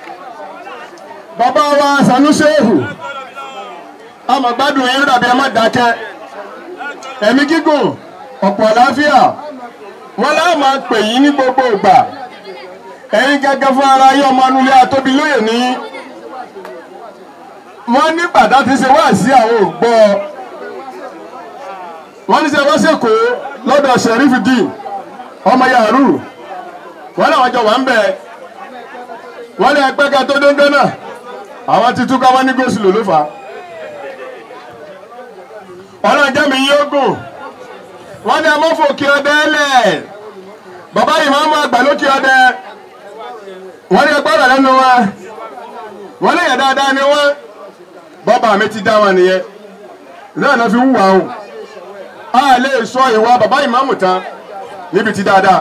Bàbá wa Sanusehu amagbádùn yín dàbí ẹ má dákẹ́ ẹ̀mí gígùn ọ̀pọ̀ àlàáfíà wọn láà máa pè yín ní gbogbo ìgbà ẹ̀yin gẹ́gẹ́ fún ara yín ọmọ anulẹ̀ Atóbilóyè ní wọ́n ní bàtà ti ṣe wá sí àwọn ògbọ́ wọ́n ní ṣe wọ́n ṣèkó lọ́dọ̀ Sherifudeen ọmọ yàrá wọ́n náà wọ́n jọ wà ń bẹ̀ wọ́n ní ẹgbẹ́ ká tó dóńdó náà àwọn ti túká wọn ní gòsìlò ló fà á ọlọ́jà mi yóò gùn wọ́n ní amọ́fò kí ọdẹ lẹ̀ bàbá ìmáàmù àgbà ló kí ọdẹ wọ́n ní ẹgbẹ́ ọ̀rọ̀ lẹ́nu wa wọ́n ní yẹn dáadáa ni wọ́n bàbá mi ti dá wọn nìyẹn náà náà fi wúwa o a lè sọ ìwà bàbá ìmáàmù tán níbi tí dáadáa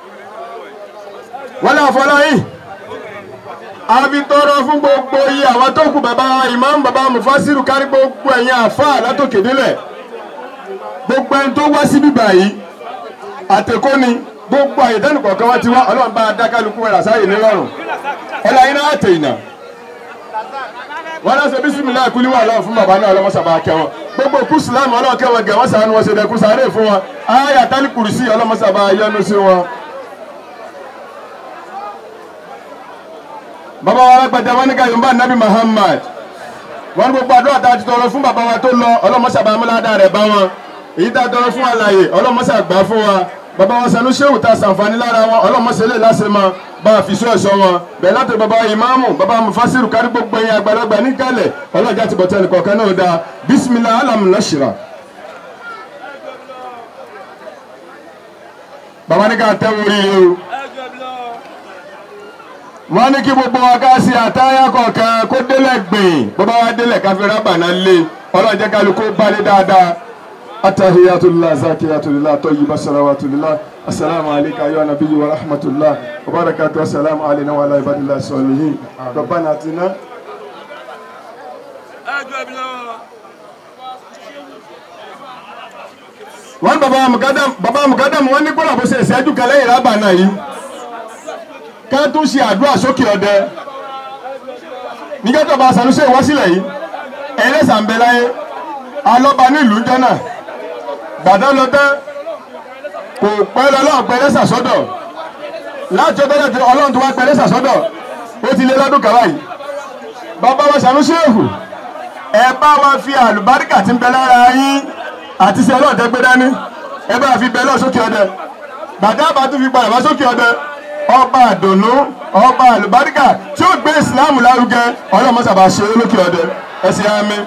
wọ́n lè fọláyìn àfi tọrọ fún gbogbo iye àwọn tó kù bàbá ìmáàmù bàbá mufasiru kárí gbogbo ẹ̀yin àfáà látòkè délẹ̀ gbogbo ẹni tó wá síbí báyìí àtẹ̀kọ́ ni gbogbo àyèdánù kọ̀ọ̀kan wá ti wá ọlọ́run bá dákàlùkù ẹ̀rà sáyè nílọ́rùn ọlọ́yin náà àtẹ̀ ìnà wọ́n lọ́sẹ̀ bísímìlá ìkúlí wà lọ́wọ́ fún bàbá náà ọlọ́mọṣàbà kẹwọn gbogbo kú sùlámù ọlọ́run kẹwọn gẹ̀ wọ́n sàánú wọn ṣe dẹkùn sáré fún wọn ayé àtàlí kùrùsí ọlọ́mọṣàbà yọ́nú sí wọn. bàbá wa alágbàdá wọn ní ká yorùbá nabi Muhammad wọn gbogbo àdúrà tá a ti tọrọ fún bàbá wa tó lọ ọlọ́mọṣàbà amúládà rẹ̀ bá wọn èyí tá a tọrọ fún àlàyé ọlọ́mọṣàgbà fún wa bàbá wa sanu sehu ta sànfàní lára wọn ọlọ́mọṣẹ́lẹ̀ lásìmọ́ ma bá a fi sọ ẹ̀sọ́ wọn bẹ́ẹ̀ láti bàbá ìmáàmù bàbá mufasiru kárí gbogbo ẹ̀yìn àgbàlagbà níkàlẹ̀ ọlọ́jà ti bọ̀ tẹ́lẹ̀ kọ̀ọ̀kan náà dáa bisimilah alam nashira. bàbá ní ká tẹ́wọ́ rí i o wọ́n ní kí gbogbo wa ká sí àtàyà kọ̀ọ̀kan kó délẹ̀ gbìn bàbá wa délẹ̀ káfí rábànà lé ọlọ́jà kálukú bá lé dáadáa. التحيات لله زاكيات لله طيبة صلوات لله السلام عليك أيها النبي ورحمة الله وبركاته السلام علينا وعلى عباد الله الصالحين ربنا آتنا wọ́n bàbá mukadam bàbá mukadam wọ́n ní kó làbó ṣe ìṣẹ́jú kẹlẹ́ ìrábà náà yìí ká tún ṣe àdúrà sókè ọdẹ nígbà tó bá Sanusi ìwọ́sílẹ̀ yìí ẹlẹ́sàn ń bẹ láyé alọ́ba nílùú jọ́nà gbàdá lọ tán kò pẹ́ lọ́lọ́run pẹ́ lẹ́sà sọ́dọ̀ láti ọjọ́ tẹ́lẹ̀ tí ọlọ́run tó wá pẹ́ lẹ́sà sọ́dọ̀ ó ti lé lọ́dún kàwá yìí bàbá wa Sanusi èhù ẹ bá wa fi àlùbáríkà tí ń bẹ lára yín àti sí ọlọ́ọ̀dẹ gbé dání ẹ bá fi bẹ lọ́ọ̀ sókè ọdẹ gbàdá bá tún fi padà wá sókè ọdẹ ọba àdùnnú ọba àlùbáríkà tí ó gbé ìsìláàmù lárugẹ ọlọ́mọsàbà ṣe lókè ọdẹ ẹ sì àmín.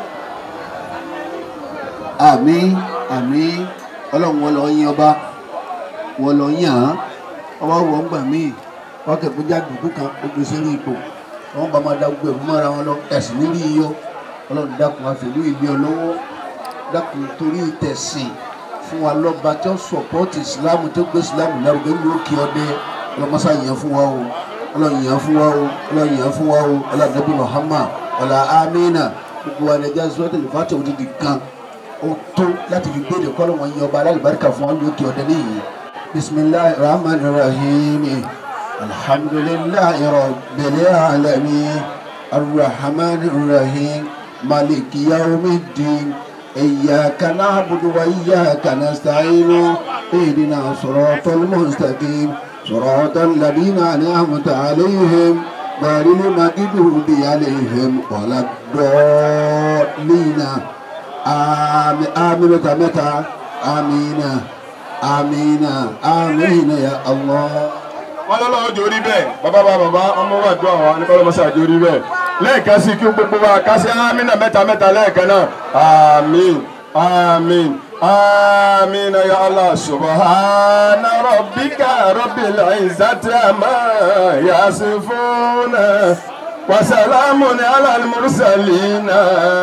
àmín àmín ọlọ́run wọn lọ yín ọba wọn lọ yín hàn ọba wọn gbà míì wọn kẹ̀kọ́ jáde òkú kan ojú sórí ipò wọn bá máa da gbogbo ẹ̀rú mọ́ra wọn lọ ẹ̀sìn nírí iyọ ọlọ́run dákun àfẹ́lú ìlú ọlọ́wọ́ dákun torí tẹ̀sìn fún wa lọ́ba tó sọ̀pọ́tì ìsìlámù tó gbé ìsìlámù lárugẹ ní òkè ọdẹ ọlọ́mọṣá yẹn fún wa o ọlọ́run yẹn fún wa o ọlọ́run yẹn fún wa o ọlọ́run nàbí Muhammad ọlá amínà gbogbo wa nàìjíríà sọ́tẹ̀ lè fàtẹ̀ òdìdí kan ó tó láti fi gbére kọ́ lọ́wọ́ yẹn ọba alálùbáríkà fún wa lókè ọdẹ nìyí bisimilahi rahman rahim alhamdulilayi rabbil alamin arrahman rahim maliki yawmiddin. إياك نعبد وإياك نستعين اهدنا صراط المستقيم صراط الذين أنعمت عليهم غير المغضوب عليهم ولا الضالين آمين آمين متى آمين آمين آمين يا الله. wọ́n lọ́lọ́wọ́ jórí bẹ́ẹ̀ bàbá bá bàbá ọmọ wa dùn àwọn anìkọ́lọ́mọṣà jórí bẹ́ẹ̀ lẹ́ẹ̀kan sí kí gbogbo wa ká sí amínà mẹ́ta mẹ́ta lẹ́ẹ̀kan náà àmín àmín àmín ya Allah subhana rabbika rabbil izzati amma yasifuna wa salamun alal mursalina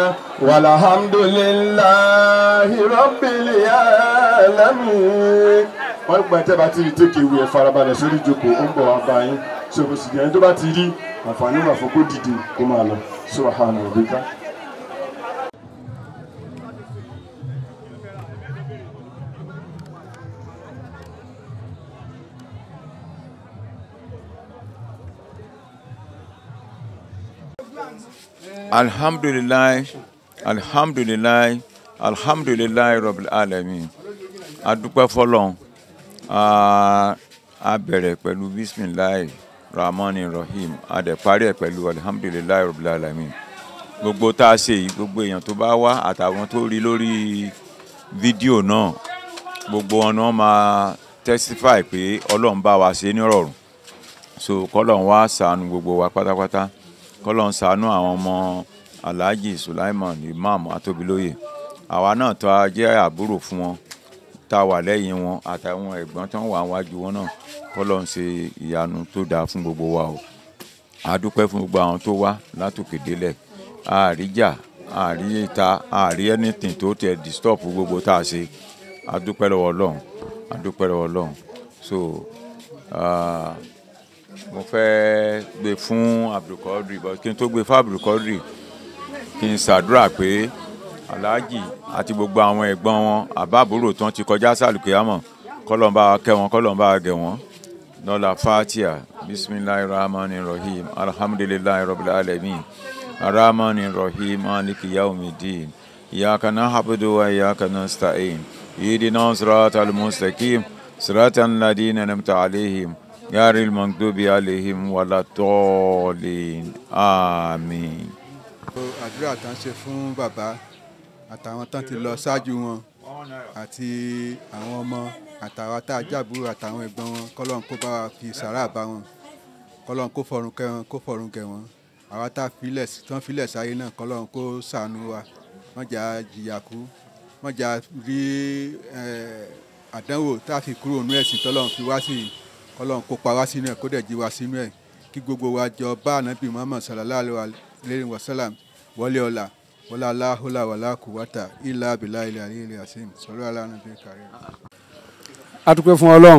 walhamdulillahi rabbil alamin. wọ́n gbọ́n tẹ́ bá ti rí tókè ìwé ẹ̀ farabalẹ̀ sórí ìjókòó ó ń bọ̀ wá bá yín ṣòro sì jẹ́ tó bá ti rí àǹfààní wà fún kó dìde kó máa lọ subhana rabbika. alhamdulilayi alhamdulilayi alhamdulilayi rabbil alamin adúpẹ́ fọ́lọ́run a bẹ̀rẹ̀ pẹ̀lú bisimilayi rahman rahim a dẹ̀ parí ẹ̀ pẹ̀lú alhamdulilayi rabbil alamin gbogbo tá a ṣe yìí gbogbo èèyàn tó bá wá àtàwọn tó rí lórí fídíò náà gbogbo wọn náà máa testify pé ọlọ́run bá wa ṣe nírọ̀rùn so kọ́lọ́run wá ṣàánú gbogbo wa pátápátá kọ́lọ́run ṣàánú àwọn ọmọ alhaji sulaiman imam atobiloye àwa náà tó a jẹ́ àbúrò fún wọn tá a wà lẹ́yìn wọn àtàwọn ẹ̀gbọ́n tó ń wà wájú wọn náà kọ́lọ́run ṣe ìyanu tó dáa fún gbogbo wa o a dúpẹ́ fún gbogbo àwọn tó wá látòkè délẹ̀ àríjà àrí ìta àrí anything tó tẹ disturb gbogbo tá a ṣe adúpẹ́ lọ́wọ́ ọlọ́run adúpẹ́ lọ́wọ́ ọlọ́run so mo fẹ́ gbé fún Abdulkadir but kí n tó gbé fún Abdulkadir kí n ṣàdúrà pé aláàjì àti gbogbo àwọn ẹ̀gbọ́n wọn àbábúrò tán ti kọjá sálùkìyámọ̀ kọ́lọ́n bá wa kẹ́ wọn kọ́lọ́n bá wa gẹ̀ wọ́n lọ́la fatia bisimilahi rahmani rahim alhamdulilayi rabbil alamin arahmani rahim maliki yaumidin iyaka na'budu wa iyaka nasta'in ihdina siratal mustaqim siratal ladina an'amta alaihim ghayril maghdubi alaihim waladdallin àmín. àdúrà tán ṣe fún bàbá àtàwọn tán ti lọ ṣáájú wọn àti àwọn ọmọ àtàwọn tá a jábúrò àtàwọn ẹ̀gbọ́n wọn kọ́lọ́n kó bá wa fi sàrà bá wọn kọ́lọ́n kó fọ̀run kẹ́ wọn kó fọ̀run gẹ̀ wọn àwa tá a filẹ̀ tán filẹ̀ sáyé náà kọ́lọ́n kó ṣàánú wa wọ́n jà jìyà kú wọ́n jà rí àdánwò tá a fi kúrò nínú ẹ̀sìn tọ́lọ́run fi wá sí kọ́lọ́n kó pa wá sínú ẹ̀ kó dẹ̀ jí wa sínú ẹ̀ kí gbogbo wa jọ bá ànábì Muhammad sallallahu alayhi wa sallam wọlé ọ̀la wọlé aláhùlà wàlá kùwátà ilà abilà ilẹ̀ àrí ilẹ̀ àsìm sọ̀rọ̀ aláàánú bí kárí. a dúpẹ́ fún ọlọ́run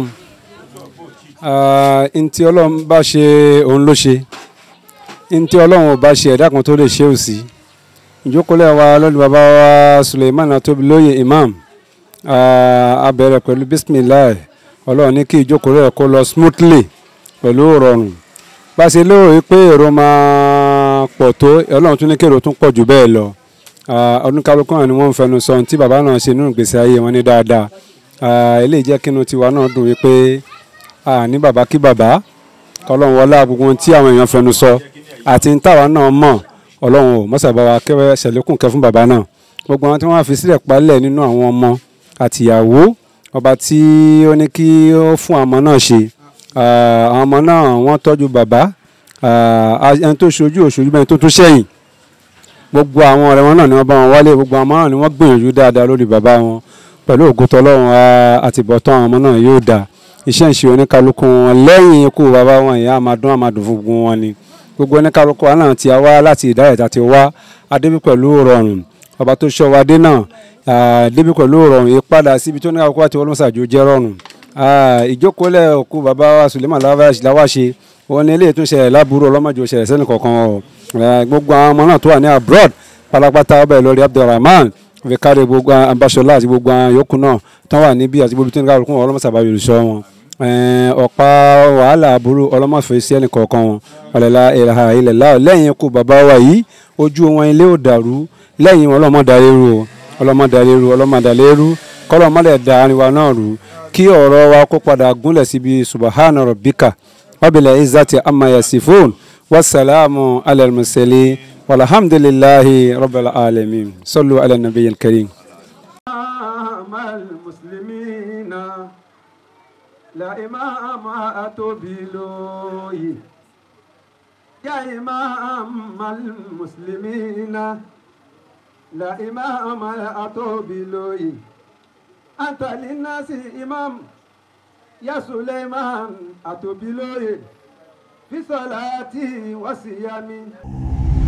ntí ọlọ́run bá ṣe òun ló ṣe ntí ọlọ́run ò bá ṣe ẹ̀dá kan tó lè ṣe ò sí ìjókòólẹ̀ wa lọ́dún bàbá wa Suleiman Tóbilóyè imam a bẹ̀rẹ̀ pẹ̀lú bisimilahi ọlọ́run ní kí ìjókòólẹ̀ kó lọ smoothly pẹ̀lú rọrùn bá ṣe lóòrè pé èrò máa pọ̀ tó ọlọ́run tún ní kí èrò tún pọ̀ jù bẹ́ẹ̀ lọ ọdún kálukú náà ni wọ́n ń fẹnu sọ tí bàbá náà ṣe nínú ìgbésí ayé wọn ní dáadáa eléyìí jẹ́ kínú tiwa náà dùn wípé ní bàbá kí bàbá ọlọ́run wọlé gbogbo tí àwọn èèyàn fẹnu sọ àti ní táwa náà mọ̀ ọlọ́run ò mọ́sàbá wa kẹ́wẹ́ ṣẹ̀lẹ́kùn kẹ́ fún bàbá náà gbogbo àwọn tí wọ́n fi sílẹ̀ palẹ̀ nínú àwọn ọmọ àtìyàwó ọba tí ó ní kí ó fún àmọ́ náà ṣe àwọn ọmọ náà wọ́n tọ́jú bàbá ẹni tó ṣojú òṣojú bẹ́ẹ̀ tó tún ṣẹ̀yìn gbogbo àwọn ọ̀rẹ́ wọn náà ni wọ́n bá wọn wálé gbogbo àwọn náà ni wọ́n gbìyànjú dáadáa lórí bàbá wọn pẹ̀lú ògùtọ̀ ọlọ́run àtìbọ̀tán àwọn ọmọ náà yóò dáa iṣẹ́ ìṣe oníkálukú wọn lẹ́yìn ikú bàbá wọn ìyá àmàdún àmàdún fún gbogbo wọn ni gbogbo oníkálukú wọn náà ti wá láti ìdáyẹ̀ tá ti wá adébí pẹ̀lú rọrùn ọba tó ṣọ́ wa dé náà adébí pẹ̀lú rọrùn ìpadà síbi tó oníkálukú àti ọlọ́mọṣàjò jẹ́ rọrùn ìjókòólẹ̀ òkú bàbá wa Suleiman Láwáṣe wọn ní ilé ìtúnṣe lábúrò ọlọ́mọdé òṣèlè sẹ́ni kọ̀ọ̀kan gbogbo àwọn ọmọ náà tó wà ní abroad pálápátá ọbẹ̀ lórí Abdulrahman fi kárí gbogbo Ambashola àti gbogbo àwọn yòókù náà tán wà níbí àti gbogbo tó ní kálukú ọlọ́mọṣàbá yorùsọ wọn ọ̀pá wàhálà àbúrò ọlọ́mọfẹ́ sí ẹnì kọ̀ọ̀kan wọn ọ̀lẹ́lá ìlà ilẹ̀ láò lẹ́yìn ikú bàbá wa yìí ojú wọn ilé ò dàrú lẹ́yìn wọn ọlọ́mọdàlérú ọlọ́mọdàlérú ọlọ́mọdàlérú kọ́lọ́mọdé da àríwá náà rú kí ọ̀rọ̀ wa kó padà gúnlẹ̀ síbi subahana rabbika wabil izzati amma yasifun wasalaamu alal mursalin walhamdulillahi rabbil alamin sallu ala nabiyil karim. La imam atobiloyi ya imam al-muslimina la imam atobiloyi anta linnasi imam ya Suleiman atobiloyi fi salati wa siyami.